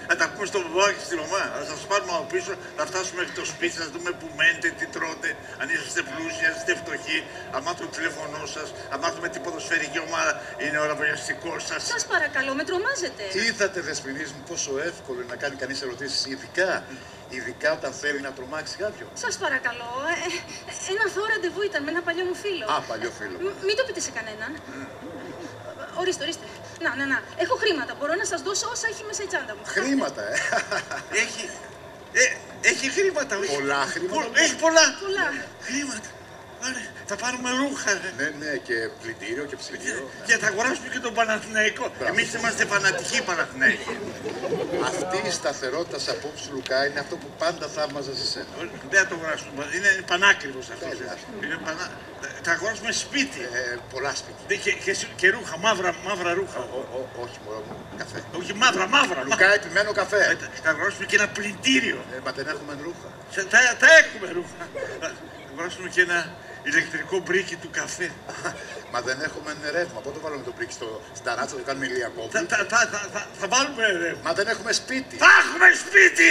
Να τα πούμε στο βουβά και στη Ρωμά. Θα σας πάρουμε από πίσω, θα φτάσουμε μέχρι το σπίτι, θα δούμε που μένετε, τι τρώτε, αν είσαστε πλούσιοι, αν είστε φτωχοί, αν μάθουμε το τηλέφωνό σας, αν μάθουμε τι ποδοσφαιρική ομάδα είναι ο ραβωνιαστικός σας. Σας παρακαλώ, με τρομάζετε. Είδατε, Δεσποινής μου, πόσο εύκολο είναι να κάνει κανείς ερωτήσεις, ειδικά, ειδικά όταν θέλει να τρομάξει κάποιον. Σας παρακαλώ, ε, ε, ένα αθώο ραντεβού ήταν με ένα παλιό μου φίλο. Α, παλιό φίλο. Μ, μην το πείτε σε κανέναν. Ορίστε, ορίστε. Να, να, να. Έχω χρήματα. Μπορώ να σας δώσω όσα έχει μέσα η τσάντα μου. Χρήματα, ε. έχει, ε, έχει χρήματα. Πολλά χρήματα. Πο, έχει πολλά. Πολλά. Χρήματα. Ωραία. Θα πάρουμε ρούχα. Ναι, ναι, και πλυντήριο και ψυγείο. Και, και θα αγοράσουμε και τον Παναθηναϊκό. Εμείς είμαστε φανατικοί Παναθηναϊκοί. Αυτή η σταθερότητα σε απόψη, Λουκά, είναι αυτό που πάντα θαύμαζα σε σένα. Δεν θα το αγοράσουμε. Είναι πανάκριβος αυτό. Είναι πανά... Θα αγοράσουμε σπίτι. Ε, πολλά σπίτια. Και, και, και ρούχα, μαύρα, μαύρα ρούχα. Ο, ο, όχι, μωρό μου. Καφέ. Όχι, μαύρα, μαύρα. Λουκά, επιμένω καφέ. Ε, θα αγοράσουμε και ένα πλυντήριο. Ε, μα δεν έχουμε ρούχα. Θα, θα έχουμε ρούχα. Θα αγοράσουμε και ένα ηλεκτρικό μπρίκι του καφέ. Μα δεν έχουμε ρεύμα. Πότε βάλουμε το μπρίκι στο ταράτσα, θα το κάνουμε ηλιακό. Θα, θα, θα, θα, θα, θα βάλουμε ρεύμα. Μα δεν έχουμε σπίτι. Θα έχουμε σπίτι!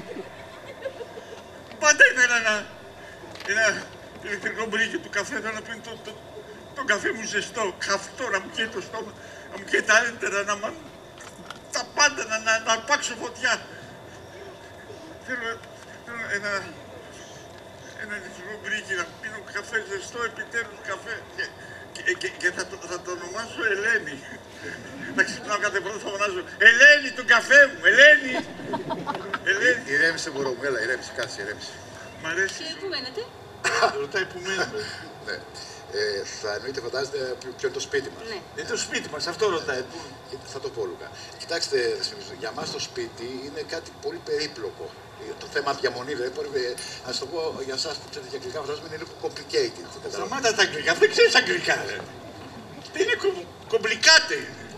Πάντα ήθελα ένα, ένα ηλεκτρικό μπρίκι του καφέ, θέλω να πίνει το, το, το καφέ μου ζεστό, καυτό, να μου καίει το στόμα, να μου καίει τα έντερα, να μου... τα πάντα, να, να, να αρπάξω φωτιά. Θέλω, θέλω ένα... ένα ηλεκτρικό μπρίκι, να πίνω καφέ ζεστό, επιτέλους καφέ. Και, και, και, και θα, το, θα το ονομάσω Ελένη. Θα ξυπνάω κάθε πρώτο, θα φωνάζω Ελένη, τον καφέ μου, Ελένη! Ελένη. Ηρέμησε, μωρό μου, έλα, ηρέμησε, κάτσε, ηρέμησε. Μ' αρέσει. Και πού μένετε? Ρωτάει που μένουμε. Ναι. Ε, θα εννοείται, φαντάζεστε, ποιο είναι το σπίτι μας. Ναι. Είναι το σπίτι μας, αυτό ρωτάει. Θα το πω, Λουκά. Κοιτάξτε, για μας το σπίτι είναι κάτι πολύ περίπλοκο. Το θέμα διαμονή, δηλαδή, να σου το πω για εσάς που ξέρετε για αγγλικά, φαντάζομαι είναι λίγο complicated. Σταμάτα τα αγγλικά, δεν ξέρεις αγγλικά. Είναι κομπλικάτε.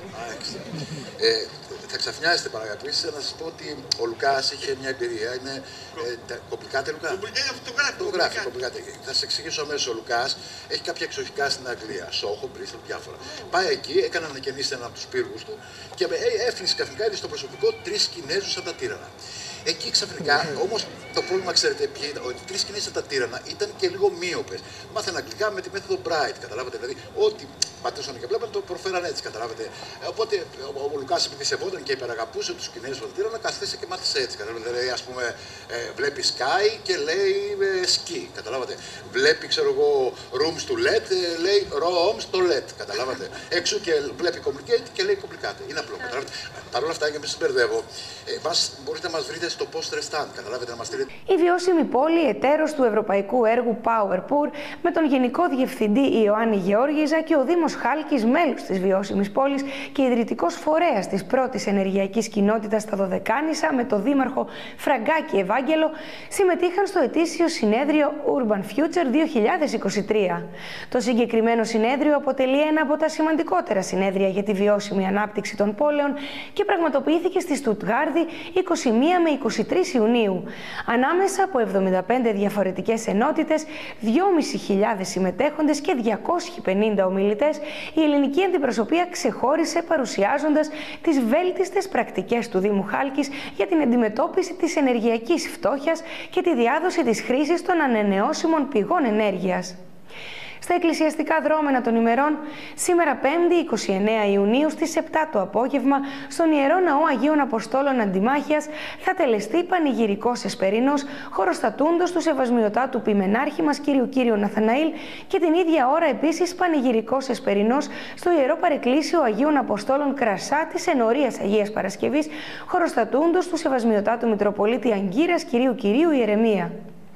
Ε, θα ξαφνιάζετε παραγαπή, να σας πω ότι ο Λουκάς είχε μια εμπειρία, είναι κομπλικάτε, Λουκά. Το γράφει, κομπλικάτε. Θα σας εξηγήσω αμέσως, ο Λουκάς έχει κάποια εξοχικά στην Αγγλία, Σόχο, Μπρίστολ, διάφορα. Πάει εκεί, έκανε να ανακαινήσει έναν από τους πύργους του και έφυγε ξαφνικά, είδε στο προσωπικό τρεις Κινέζους σαν τα τύρανα. Εκεί ξαφνικά, όμως το πρόβλημα, ξέρετε, ποιοι ήταν, ότι οι τρεις Κινέζοι τα τύρανα ήταν και λίγο μείωπες. Μάθανε αγγλικά με τη μέθοδο Bright, καταλάβατε. Δηλαδή, ό,τι πατούσαν και βλέπαν το προφέραν έτσι, καταλάβατε. Οπότε ο, ο Λουκάς, επειδή σεβόταν και υπεραγαπούσε τους Κινέζους τα τύρανα, καθίσε και μάθησε έτσι. Καταλάβατε. Δηλαδή, ας πούμε, ε, βλέπει Sky και λέει ε, Ski, καταλάβατε. Βλέπει, ξέρω εγώ, Rooms to Let, ε, λέει Rooms to Let, καταλάβατε. Έξω και βλέπει Complicate και λέει Complicate. Είναι απλό, καταλάβατε. Παρ' όλα αυτά, για να μην σας μπερδεύω, ε, μας, μπορείτε να μας βρείτε στο post restaurant, καταλάβετε, να μας στείλετε. Η βιώσιμη πόλη, εταίρος του ευρωπαϊκού έργου PowerPour, με τον Γενικό Διευθυντή Ιωάννη Γεώργιζα και ο Δήμος Χάλκης, μέλος της βιώσιμης πόλης και ιδρυτικός φορέας της πρώτης ενεργειακής κοινότητας στα Δωδεκάνησα, με τον Δήμαρχο Φραγκάκη Ευάγγελο, συμμετείχαν στο ετήσιο συνέδριο Urban Future δύο χιλιάδες είκοσι τρία. Το συγκεκριμένο συνέδριο αποτελεί ένα από τα σημαντικότερα συνέδρια για τη βιώσιμη ανάπτυξη των πόλεων και πραγματοποιήθηκε στη Στουτγάρδη είκοσι μία με είκοσι τρεις Ιουνίου. Ανάμεσα από εβδομήντα πέντε διαφορετικές ενότητες, δυόμισι χιλιάδες συμμετέχοντες και διακόσιοι πενήντα ομιλητές, η ελληνική αντιπροσωπεία ξεχώρισε παρουσιάζοντας τις βέλτιστες πρακτικές του Δήμου Χάλκης για την αντιμετώπιση της ενεργειακής φτώχειας και τη διάδοση της χρήσης των ανανεώσιμων πηγών ενέργειας. Στα εκκλησιαστικά δρόμενα των ημερών, σήμερα πέμπτη εικοστή ενάτη Ιουνίου στις επτά το απόγευμα, στον Ιερό Ναό Αγίων Αποστόλων Αντιμάχειας θα τελεστεί πανηγυρικός εσπερινός, χωροστατούντος του Σεβασμιωτάτου Ποιμενάρχη μας Κύριου Κύριο Ναθαναήλ, και την ίδια ώρα επίσης πανηγυρικός εσπερινός στο Ιερό Παρεκκλήσιο Αγίων Αποστόλων Κρασά της Ενορίας Αγίας Παρασκευής, χωροστατούντος του Σεβασμιωτάτου Μητροπολίτη Αγκύρας Κυρίου Κυρίου Ιερεμία.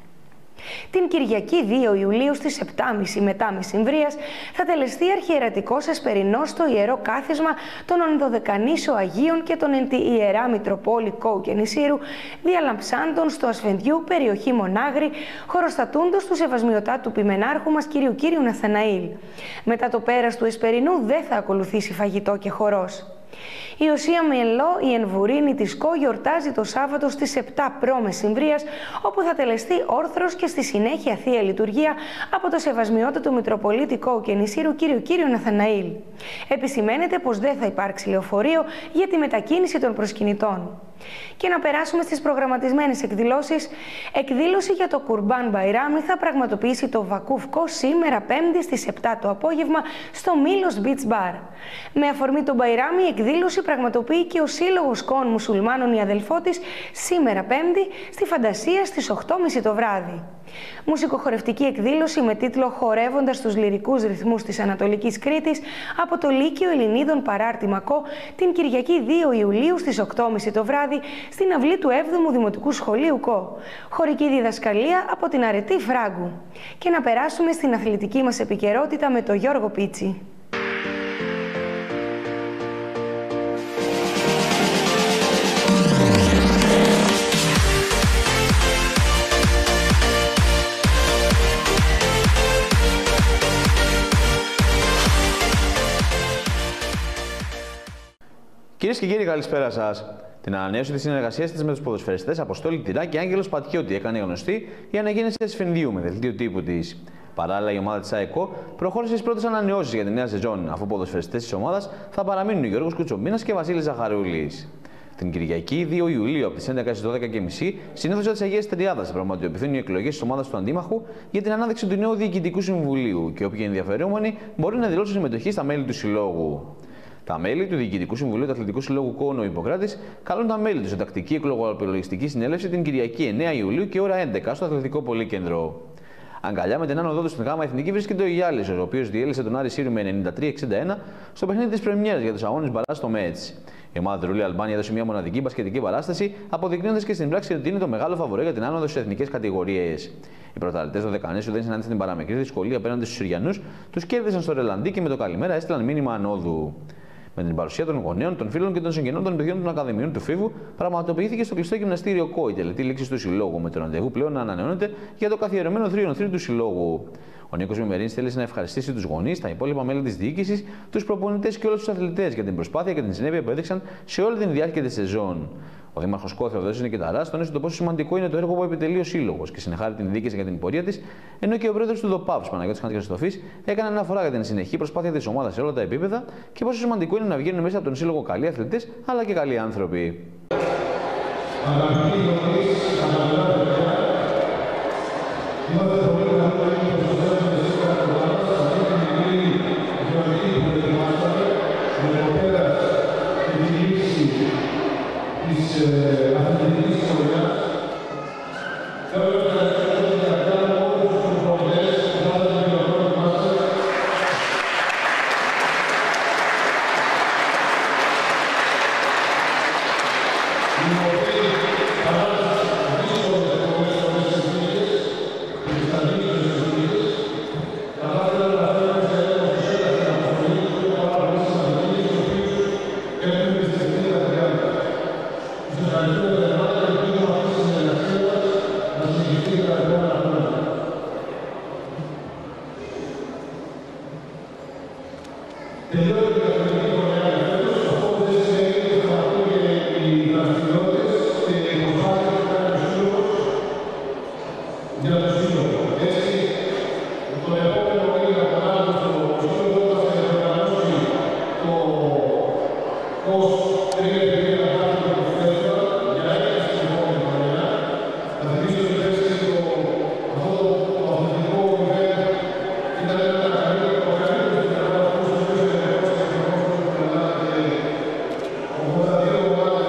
Την Κυριακή δύο Ιουλίου στις επτά και μισή μετά μεσημβρίας θα τελεστεί αρχιερατικός εσπερινός στο Ιερό Κάθισμα των Ονδοδεκανήσεων Αγίων και των εν τη Ιερά Μητροπόλη Κόου και Νησίρου, διαλαμψάντων στο Ασφεντιού, περιοχή Μονάγρη, χωροστατούντος του Σεβασμιωτάτου Ποιμενάρχου μας Κυρίου Κύριου Ναθαναήλ. Μετά το πέρας του εσπερινού δεν θα ακολουθήσει φαγητό και χορός. Η Οσία Μελό, η Ενβουρίνη της ΚΟ, γιορτάζει το Σάββατο στις επτά προ Μεσημβρίας, όπου θα τελεστεί όρθρος και στη συνέχεια Θεία Λειτουργία από το Σεβασμιότατο Μητροπολίτη ΚΟ και Νησίρου κύριο κύριο Ναθαναήλ. Επισημαίνεται πως δεν θα υπάρξει λεωφορείο για τη μετακίνηση των προσκυνητών. Και να περάσουμε στις προγραμματισμένες εκδηλώσεις. Εκδήλωση για το Κουρμπάν Μπαϊράμι θα πραγματοποιήσει το Βακούφ ΚΟ σήμερα Πέμπτη στις επτά το απόγευμα στο Μήλος Beach Bar. Με αφορμή τον Μπαϊράμι, η εκδήλωση πραγματοποιεί και ο Σύλλογος ΚΟΝ Μουσουλμάνων η Αδελφότης σήμερα Πέμπτη στη Φαντασία στις οκτώ και μισή το βράδυ. Μουσικοχορευτική εκδήλωση με τίτλο «Χορεύοντας τους λυρικούς ρυθμούς της Ανατολικής Κρήτης» από το Λύκειο Ελληνίδων Παράρτημα ΚΟ την Κυριακή δύο Ιουλίου στις οκτώ και μισή το βράδυ στην αυλή του έβδομου Δημοτικού Σχολείου ΚΟ. Χορική διδασκαλία από την Αρετή Φράγκου. Και να περάσουμε στην αθλητική μας επικαιρότητα με τον Γιώργο Πίτσι. Κυρίες και κύριοι, καλησπέρα σας. Την ανανέωση της συνεργασίας της με τους ποδοσφαιριστές Αποστόλη Τυρά και Άγγελος Πατιώτη έκανε γνωστή η αναγέννηση της Φινδίου με δελτίο τύπου της. Παράλληλα, η ομάδα της ΑΕΚΟ προχώρησε στις πρώτες ανανεώσεις για τη νέα σεζόν, αφού οι ποδοσφαιριστές της ομάδας θα παραμείνουν ο Γιώργος Κουτσομπίνας και Βασίλης Ζαχαρούλης. Την Κυριακή δύο Ιουλίου από τις έντεκα στις δώδεκα και μισή, στην αίθουσα της Αγίας Τριάδας θα πραγματοποιηθούν οι εκλογές της ομάδας του Αντίμαχου για την ανάδειξη του νέου Διοικητικού Συμβουλίου και όποιοι ενδιαφερόμενοι μπορεί να δηλώσουν συμμετοχή στα μέλη του Συλλόγου. Τα μέλη του Διοικητικού Συμβουλίου του Αθλητικού Συλλόγου ΚΟ ο Ιπποκράτης καλούν τα μέλη του σε τακτική εκλογοαπολογιστική συνέλευση την Κυριακή εννέα Ιουλίου και ώρα έντεκα στο Αθλητικό Πολύκεντρο. Αγκαλιά με την άνοδό του στην ΓΑΜΑ Εθνική βρίσκεται ο Γιάλης, ο οποίος διέλυσε τον Άρη Σύριου με ενενήντα τρία εξήντα ένα στο παιχνίδι της πρεμιέρας για τους αγώνες μπαράζ στο Μέτς. Η ομάδα Ρούλη Αλμπάνια έδωσε μια μοναδική μπασκετική παράσταση, αποδεικνύοντας και στην πράξη ότι είναι το μεγάλο φαβορέ για την άνοδο στις εθνικές κατηγορίες. Οι πρωταθλητές των Δεκανήσιου δεν συνάντησαν την παραμικρή δυσκολία απέναντι στους Συριανούς, τους κέρδισαν στο Ρελαντί και με το καλημέρα έστειλαν μήνυμα ανόδου. Με την παρουσία των γονέων, των φίλων και των συγγενών των παιδιών των Ακαδημιών του Φίβου, πραγματοποιήθηκε στο κλειστό γυμναστήριο ΚΟ η τελετή λήξη του Συλλόγου, με το ραντεβού πλέον να ανανεώνεται για το καθιερωμένο τρία on τρία του Συλλόγου. Ο Νίκος Μημερίνης θέλησε να ευχαριστήσει τους γονείς, τα υπόλοιπα μέλη της διοίκησης, τους προπονητές και όλους τους αθλητές για την προσπάθεια και την συνέπεια που έδειξαν σε όλη την διάρκεια της σεζόν. Ο Δήμαρχος ΚΟ Θεοδόσης Νικηταράς τόνισε το πόσο σημαντικό είναι το έργο που επιτελεί ο Σύλλογος και συνεχάρει την διοίκηση για την πορεία της, ενώ και ο πρόεδρος του ΔΟΠΑΒ, Παναγιώτης Χαντιχριστοφής, έκανε αναφορά για την συνεχή προσπάθεια της ομάδας σε όλα τα επίπεδα και πόσο σημαντικό είναι να βγαίνουν μέσα από τον Σύλλογο καλοί αθλητές αλλά και καλοί άνθρωποι.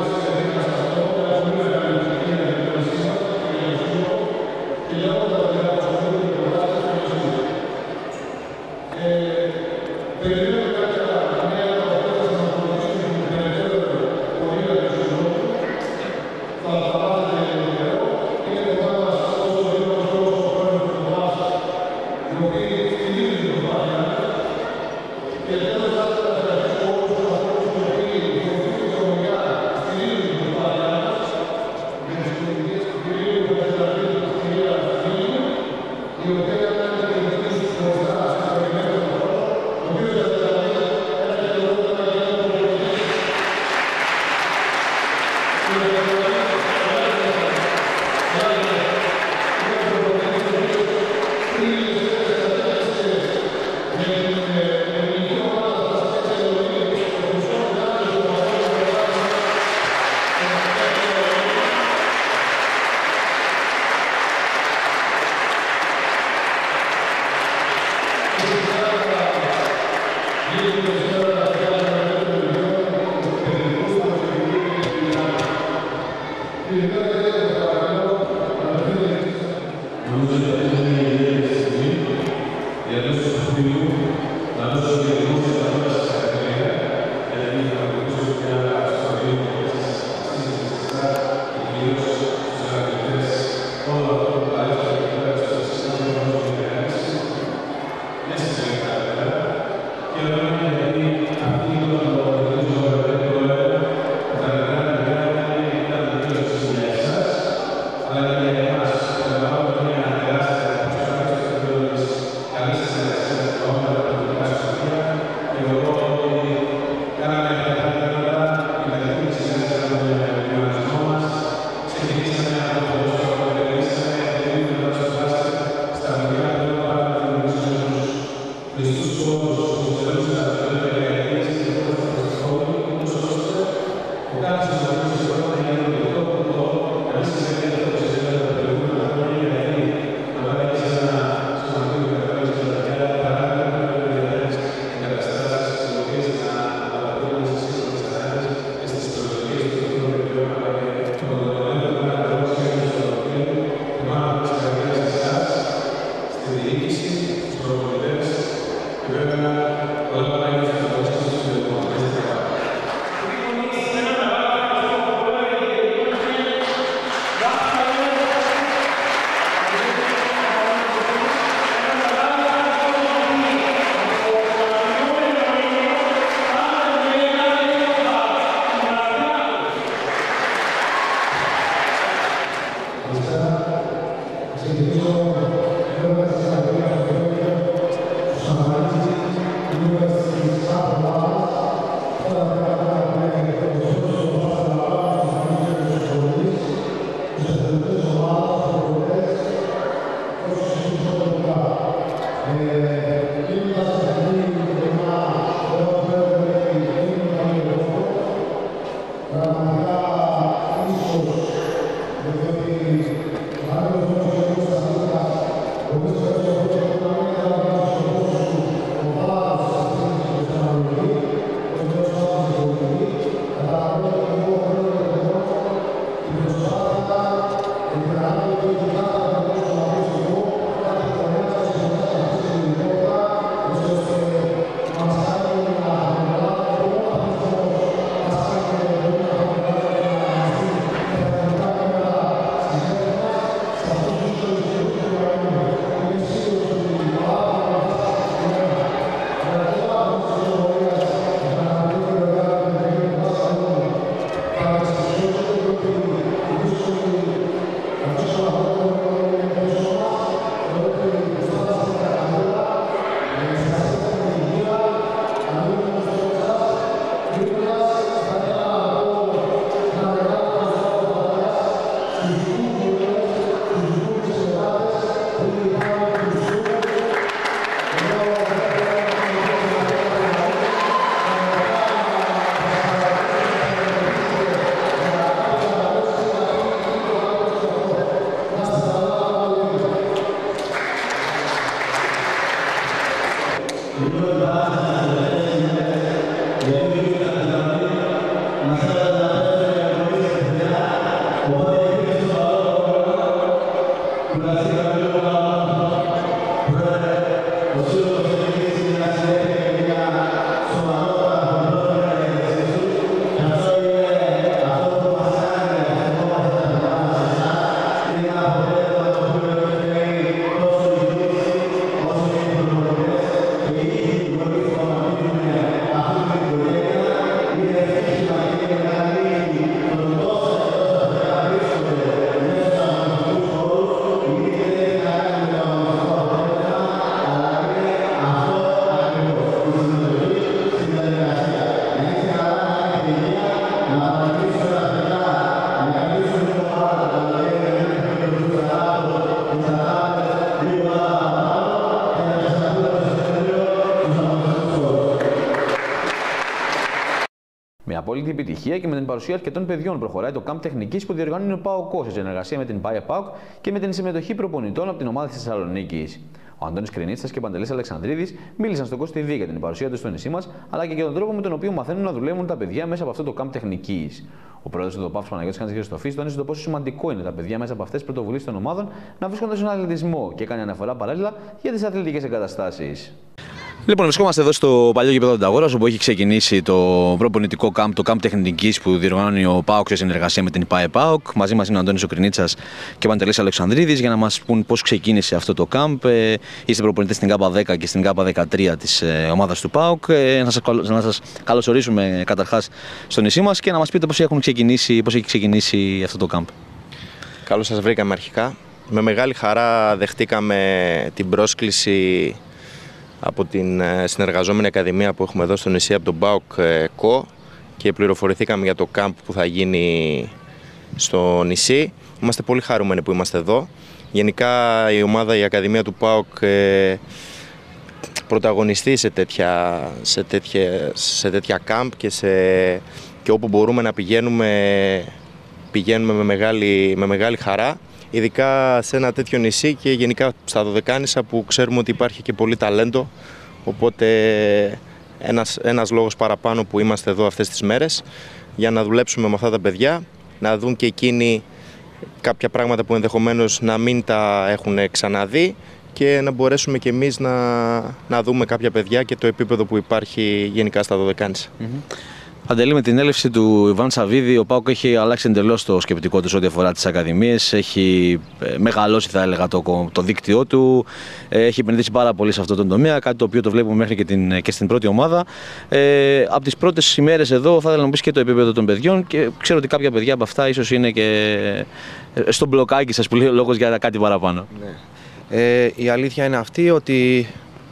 Gracias. Με απόλυτη επιτυχία και με την παρουσία αρκετών παιδιών προχωράει το Camp Τεχνικής που διοργανώνει ο ΠΑΟΚ σε συνεργασία με την ΠΑΕ ΠΑΟΚ και με την συμμετοχή προπονητών από την ομάδα της Θεσσαλονίκης. Ο Αντώνης Κρινίτσας και ο Παντελής Αλεξανδρίδης μίλησαν στον Κώστη τι βι για την παρουσία του στο νησί μας, αλλά και για τον τρόπο με τον οποίο μαθαίνουν να δουλεύουν τα παιδιά μέσα από αυτό το Camp Τεχνικής. Ο πρόεδρος του ΔΟΠΑΦ Παναγιώτης Χαντζηχρηστοφής τόνισε το πόσο σημαντικό είναι τα παιδιά μέσα από αυτές τις πρωτοβουλίες των ομάδων να βρίσκονται στον αθλητισμό και έκανε αναφορά παράλληλα για τις αθλητικές εγκαταστάσεις. Λοιπόν, βρισκόμαστε εδώ στο παλιό γήπεδο Ανταγόρας, όπου έχει ξεκινήσει το προπονητικό camp, το Camp Τεχνικής που διοργανώνει ο ΠΑΟΚ σε συνεργασία με την ΠΑΕ ΠΑΟΚ. Μαζί μας είναι ο Αντώνης ο Κρινίτσας και ο Παντελής Αλεξανδρίδης για να μας πούν πώς ξεκίνησε αυτό το camp. Είστε προπονητές στην ΚΑΠΑ δέκα και στην ΚΑΠΑ δεκατρία της ομάδας του ΠΑΟΚ. Να σας, να σας καλωσορίσουμε καταρχάς στο νησί μας και να μας πείτε πώς, έχουν ξεκινήσει, πώς έχει ξεκινήσει αυτό το camp. Καλώς σας βρήκαμε αρχικά. Με μεγάλη χαρά δεχτήκαμε την πρόσκληση από την συνεργαζόμενη ακαδημία που έχουμε εδώ στο νησί από τον ΠΑΟΚ ΚΟ και πληροφορηθήκαμε για το camp που θα γίνει στο νησί. Είμαστε πολύ χαρούμενοι που είμαστε εδώ. Γενικά η ομάδα, η ακαδημία του ΠΑΟΚ πρωταγωνιστεί σε τέτοια, σε τέτοια, σε τέτοια camp και, σε, και όπου μπορούμε να πηγαίνουμε, πηγαίνουμε με μεγάλη, με μεγάλη χαρά. Ειδικά σε ένα τέτοιο νησί και γενικά στα Δωδεκάνησα που ξέρουμε ότι υπάρχει και πολύ ταλέντο, οπότε ένας, ένας λόγος παραπάνω που είμαστε εδώ αυτές τις μέρες για να δουλέψουμε με αυτά τα παιδιά, να δουν και εκείνοι κάποια πράγματα που ενδεχομένως να μην τα έχουν ξαναδεί και να μπορέσουμε και εμείς να, να δούμε κάποια παιδιά και το επίπεδο που υπάρχει γενικά στα Δωδεκάνησα. Mm-hmm. Παντελή, με την έλευση του Ιβάν Σαββίδη, ο ΠΑΟΚ έχει αλλάξει εντελώς το σκεπτικό του ό,τι αφορά τις ακαδημίες. Έχει μεγαλώσει, θα έλεγα, το, το δίκτυό του. Έχει επενδύσει πάρα πολύ σε αυτό το τομέα, κάτι το οποίο το βλέπουμε μέχρι και, την, και στην πρώτη ομάδα. Ε, από τις πρώτες ημέρες εδώ, θα ήθελα να μου πεις και το επίπεδο των παιδιών. Και ξέρω ότι κάποια παιδιά από αυτά ίσως είναι και στο μπλοκάκι σας που λέει ο λόγος για κάτι παραπάνω. Ναι. Ε, η αλήθεια είναι αυτή ότι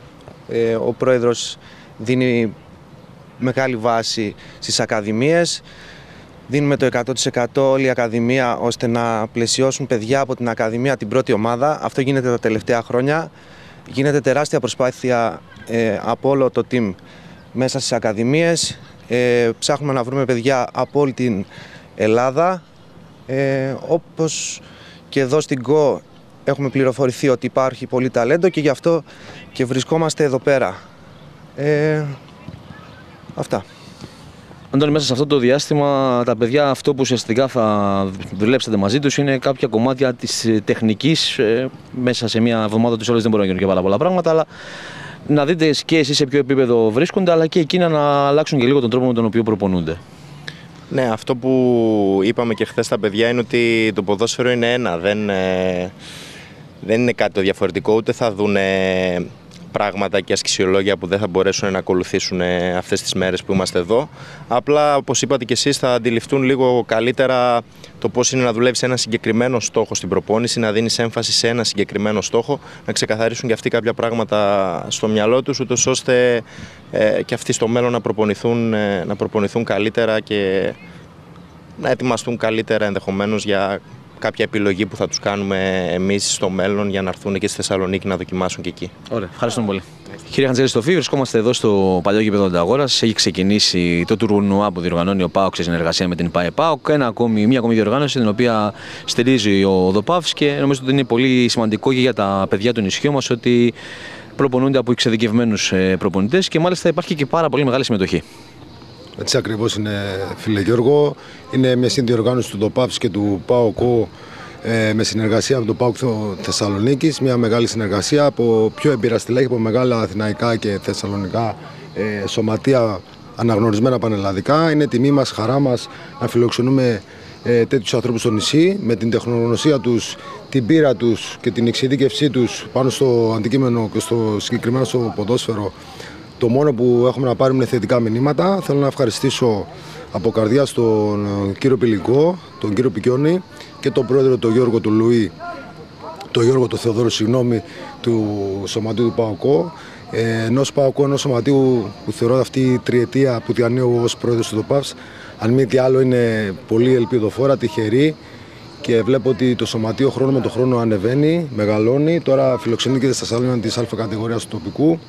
ε, ο πρόεδρος δίνει μεγάλη βάση στις ακαδημίες. Δίνουμε το εκατό τοις εκατό όλη η ακαδημία ώστε να πλαισιώσουν παιδιά από την ακαδημία την πρώτη ομάδα. Αυτό γίνεται τα τελευταία χρόνια. Γίνεται τεράστια προσπάθεια ε, από όλο το team μέσα στις ακαδημίες. Ε, ψάχνουμε να βρούμε παιδιά από όλη την Ελλάδα. Ε, όπως και εδώ στην ΚΟ έχουμε πληροφορηθεί ότι υπάρχει πολύ ταλέντο και γι' αυτό και βρισκόμαστε εδώ πέρα. Ε, Αυτά. Αντώνη, μέσα σε αυτό το διάστημα τα παιδιά αυτό που ουσιαστικά θα δουλέψετε μαζί τους είναι κάποια κομμάτια της τεχνικής. Ε, μέσα σε μια εβδομάδα τους όλες δεν μπορούν να γίνουν και πάρα πολλά πράγματα, αλλά να δείτε και εσείς σε ποιο επίπεδο βρίσκονται, αλλά και εκείνα να αλλάξουν και λίγο τον τρόπο με τον οποίο προπονούνται. Ναι, αυτό που είπαμε και χθες τα παιδιά είναι ότι το ποδόσφαιρο είναι ένα, δεν, ε, δεν είναι κάτι το διαφορετικό, ούτε θα δουν ε, πράγματα και ασκησιολόγια που δεν θα μπορέσουν να ακολουθήσουν αυτές τις μέρες που είμαστε εδώ. Απλά, όπως είπατε και εσείς, θα αντιληφθούν λίγο καλύτερα το πώς είναι να δουλεύεις ένα συγκεκριμένο στόχο στην προπόνηση, να δίνεις έμφαση σε ένα συγκεκριμένο στόχο, να ξεκαθαρίσουν και αυτοί κάποια πράγματα στο μυαλό τους, ούτως ώστε ε, και αυτοί στο μέλλον να προπονηθούν, ε, να προπονηθούν καλύτερα και να ετοιμαστούν καλύτερα ενδεχομένως για κάποια επιλογή που θα τους κάνουμε εμείς στο μέλλον για να έρθουν και στη Θεσσαλονίκη να δοκιμάσουν και εκεί. Ωραία, ευχαριστούμε πολύ. Κύριε Χαντζέλη-Στοφή, βρισκόμαστε εδώ στο παλιό γήπεδο Ανταγόρας. Έχει ξεκινήσει το τουρνουά που διοργανώνει ο ΠΑΟΚ σε συνεργασία με την ΠΑΕΠΑΟΚ. Ένα ακόμη, μια ακόμη διοργάνωση την οποία στηρίζει ο ΔΟΠΑΒΣ και νομίζω ότι είναι πολύ σημαντικό και για τα παιδιά του νησιού μας ότι προπονούνται από εξειδικευμένους προπονητές και μάλιστα υπάρχει και πάρα πολύ μεγάλη συμμετοχή. Έτσι ακριβώς είναι, φίλε Γιώργο. Είναι μια συνδιοργάνωση του ΔΟΠΑΒΣ και του ΠΑΟΚ ε, με συνεργασία με το ΠΑΟΚ Θεσσαλονίκης. Μια μεγάλη συνεργασία από πιο εμπειρά στελέχη, από μεγάλα αθηναϊκά και θεσσαλονικά ε, σωματεία αναγνωρισμένα πανελλαδικά. Είναι τιμή μας, χαρά μας να φιλοξενούμε ε, τέτοιους ανθρώπους στο νησί με την τεχνογνωσία τους, την πείρα τους και την εξειδίκευσή τους πάνω στο αντικείμενο και στο συγκεκριμένο στο ποδόσφαιρο. Το μόνο που έχουμε να πάρουμε είναι θετικά μηνύματα. Θέλω να ευχαριστήσω από καρδιά τον κύριο Πηλικό, τον κύριο Πικιόνη και τον πρόεδρο τον Γιώργο του Λουί, τον Γιώργο του Θεοδόρου, συγγνώμη, του Σωματείου του ΠΑΟΚ. Ε, ενός ΠΑΟΚ, ενός σωματείου που θεωρώ αυτή η τριετία που διανύω ως πρόεδρος του ΔΟΠΑΒΣ, αν μη τι άλλο είναι πολύ ελπιδοφόρα, τυχερή και βλέπω ότι το σωματείο χρόνο με το χρόνο ανεβαίνει, μεγαλώνει. Τώρα φιλοξενείται στα σαλόνια της Α κατηγορίας του τοπικού.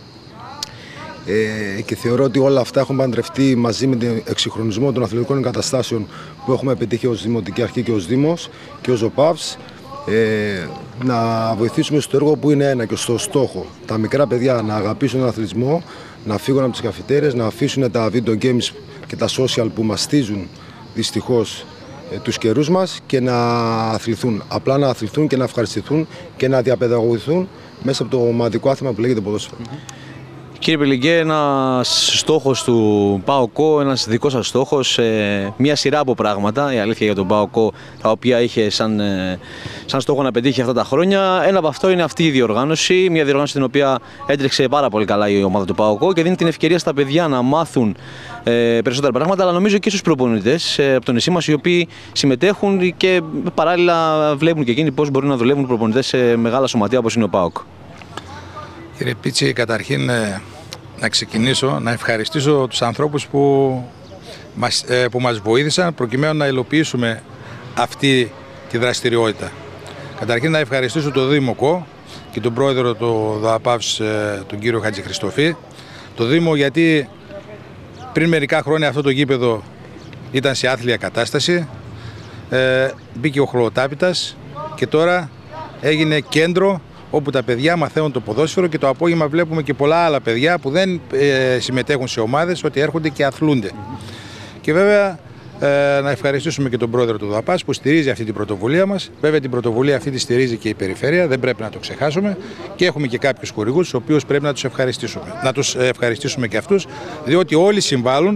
Ε, και θεωρώ ότι όλα αυτά έχουν παντρευτεί μαζί με τον εξυγχρονισμό των αθλητικών εγκαταστάσεων που έχουμε πετύχει ως Δημοτική Αρχή και ως Δήμος και ως ΟΠΑΒΣ, ε, να βοηθήσουμε στο έργο που είναι ένα και στο στόχο. Τα μικρά παιδιά να αγαπήσουν τον αθλητισμό, να φύγουν από τις καφετέρειες, να αφήσουν τα video games και τα social που μαστίζουν δυστυχώς ε, τους καιρούς μας και να αθληθούν. Απλά να αθληθούν και να ευχαριστηθούν και να διαπαιδαγωγηθούν μέσα από το ομαδικό άθλημα που λέγεται ποδόσφαιρο. Mm-hmm. Κύριε Πηλιγκέ, ένας στόχος του ΠΑΟΚ, ένας δικός σας στόχος, ε, μια σειρά από πράγματα, η αλήθεια για τον ΠΑΟΚ, τα οποία είχε σαν, ε, σαν στόχο να πετύχει αυτά τα χρόνια. Ένα από αυτό είναι αυτή η διοργάνωση, μια διοργάνωση την οποία έτρεξε πάρα πολύ καλά η ομάδα του ΠΑΟΚ και δίνει την ευκαιρία στα παιδιά να μάθουν ε, περισσότερα πράγματα, αλλά νομίζω και στους προπονητές ε, από το νησί μας, οι οποίοι συμμετέχουν και παράλληλα βλέπουν και εκείνοι πώς μπορούν να δουλεύουν προπονητές σε μεγάλα σωματεία όπως είναι ο ΠΑΟΚ. Κύριε Πίτσι, καταρχήν να ξεκινήσω να ευχαριστήσω τους ανθρώπους που μας, που μας βοήθησαν προκειμένου να υλοποιήσουμε αυτή τη δραστηριότητα. Καταρχήν να ευχαριστήσω τον Δήμο ΚΟ και τον πρόεδρο του ΔΟΠΑΒΣ, τον κύριο Χατζηχριστοφή. Το Δήμο γιατί πριν μερικά χρόνια αυτό το γήπεδο ήταν σε άθλια κατάσταση, ε, μπήκε ο χλωροτάπητας και τώρα έγινε κέντρο όπου τα παιδιά μαθαίνουν το ποδόσφαιρο και το απόγευμα βλέπουμε και πολλά άλλα παιδιά που δεν ε, συμμετέχουν σε ομάδες, ότι έρχονται και αθλούνται. Mm-hmm. Και βέβαια ε, να ευχαριστήσουμε και τον πρόεδρο του ΔΟΠΑΒΣ που στηρίζει αυτή την πρωτοβουλία μας. Βέβαια την πρωτοβουλία αυτή τη στηρίζει και η περιφέρεια, δεν πρέπει να το ξεχάσουμε και έχουμε και κάποιους χορηγούς, τους οποίους πρέπει να τους ευχαριστήσουμε. Να τους ευχαριστήσουμε και αυτούς, διότι όλοι συμβάλλουν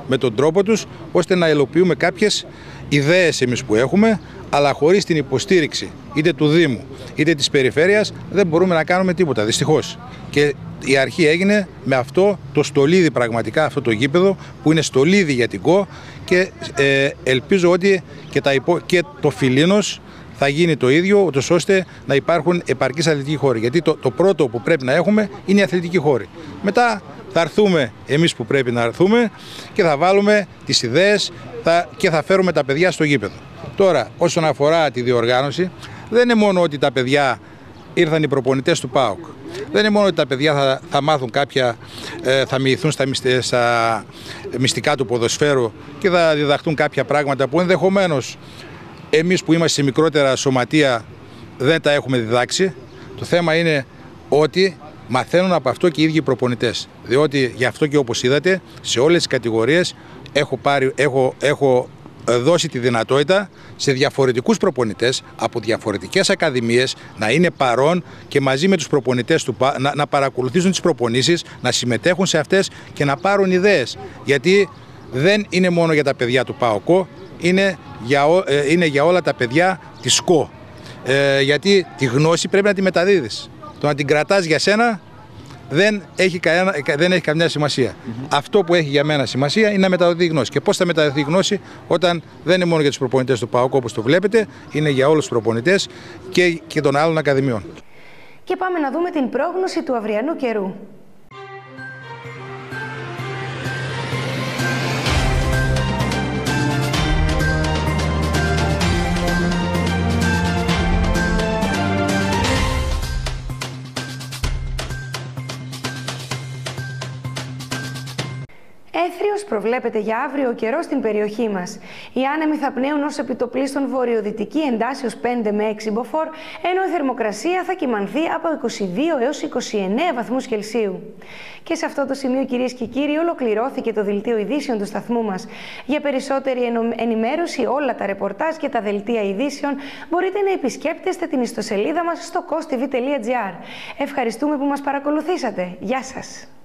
με τον τρόπο τους, ώστε να υλοποιούμε κάποιες ιδέες εμείς που έχουμε, αλλά χωρίς την υποστήριξη είτε του Δήμου είτε της Περιφέρειας δεν μπορούμε να κάνουμε τίποτα, δυστυχώς. Και η αρχή έγινε με αυτό το στολίδι, πραγματικά αυτό το γήπεδο που είναι στολίδι για την ΚΟ, και ε, ελπίζω ότι και, τα υπο... και το Φιλίνος θα γίνει το ίδιο, ούτως ώστε να υπάρχουν επαρκείς αθλητικοί χώροι. Γιατί το, το πρώτο που πρέπει να έχουμε είναι οι αθλητικοί χώροι. Μετά θα έρθουμε εμείς που πρέπει να έρθουμε και θα βάλουμε τις ιδέες θα... και θα φέρουμε τα παιδιά στο γήπεδο. Τώρα, όσον αφορά τη διοργάνωση, δεν είναι μόνο ότι τα παιδιά ήρθαν οι προπονητές του ΠΑΟΚ. Δεν είναι μόνο ότι τα παιδιά θα, θα μάθουν κάποια, ε, θα μοιηθούν στα, στα μυστικά του ποδοσφαίρου και θα διδαχτούν κάποια πράγματα που ενδεχομένως εμείς που είμαστε σε μικρότερα σωματεία δεν τα έχουμε διδάξει. Το θέμα είναι ότι μαθαίνουν από αυτό και οι ίδιοι οι προπονητές. Διότι γι' αυτό και όπως είδατε, σε όλες τις κατηγορίες έχω, πάρει, έχω, έχω δώσει τη δυνατότητα σε διαφορετικούς προπονητές από διαφορετικές ακαδημίες να είναι παρόν και μαζί με τους προπονητές του να, να παρακολουθήσουν τις προπονήσεις, να συμμετέχουν σε αυτές και να πάρουν ιδέες. Γιατί δεν είναι μόνο για τα παιδιά του ΠΑΟΚ, είναι για, είναι για όλα τα παιδιά της ΚΟ. Ε, γιατί τη γνώση πρέπει να τη μεταδίδεις. Το να την κρατάς για σένα δεν έχει, κανένα, δεν έχει καμιά σημασία. Mm-hmm. Αυτό που έχει για μένα σημασία είναι να μεταδοθεί γνώση. Και πώς θα μεταδοθεί γνώση όταν δεν είναι μόνο για τους προπονητές του ΠΑΟΚ όπως το βλέπετε, είναι για όλους τους προπονητές και, και των άλλων ακαδημιών. Και πάμε να δούμε την πρόγνωση του αυριανού καιρού. Έθριος προβλέπεται για αύριο ο καιρός στην περιοχή μας. Οι άνεμοι θα πνέουν ως επιτοπλίστων βορειοδυτική εντάσεως πέντε με έξι μποφόρ, ενώ η θερμοκρασία θα κυμανθεί από είκοσι δύο έως είκοσι εννέα βαθμούς Κελσίου. Και σε αυτό το σημείο, κυρίες και κύριοι, ολοκληρώθηκε το δελτίο ειδήσεων του σταθμού μας. Για περισσότερη ενημέρωση, όλα τα ρεπορτάζ και τα δελτία ειδήσεων μπορείτε να επισκέπτεστε την ιστοσελίδα μας στο κος τι βι τελεία τζι άρ. Ευχαριστούμε που μας παρακολουθήσατε. Γεια σας!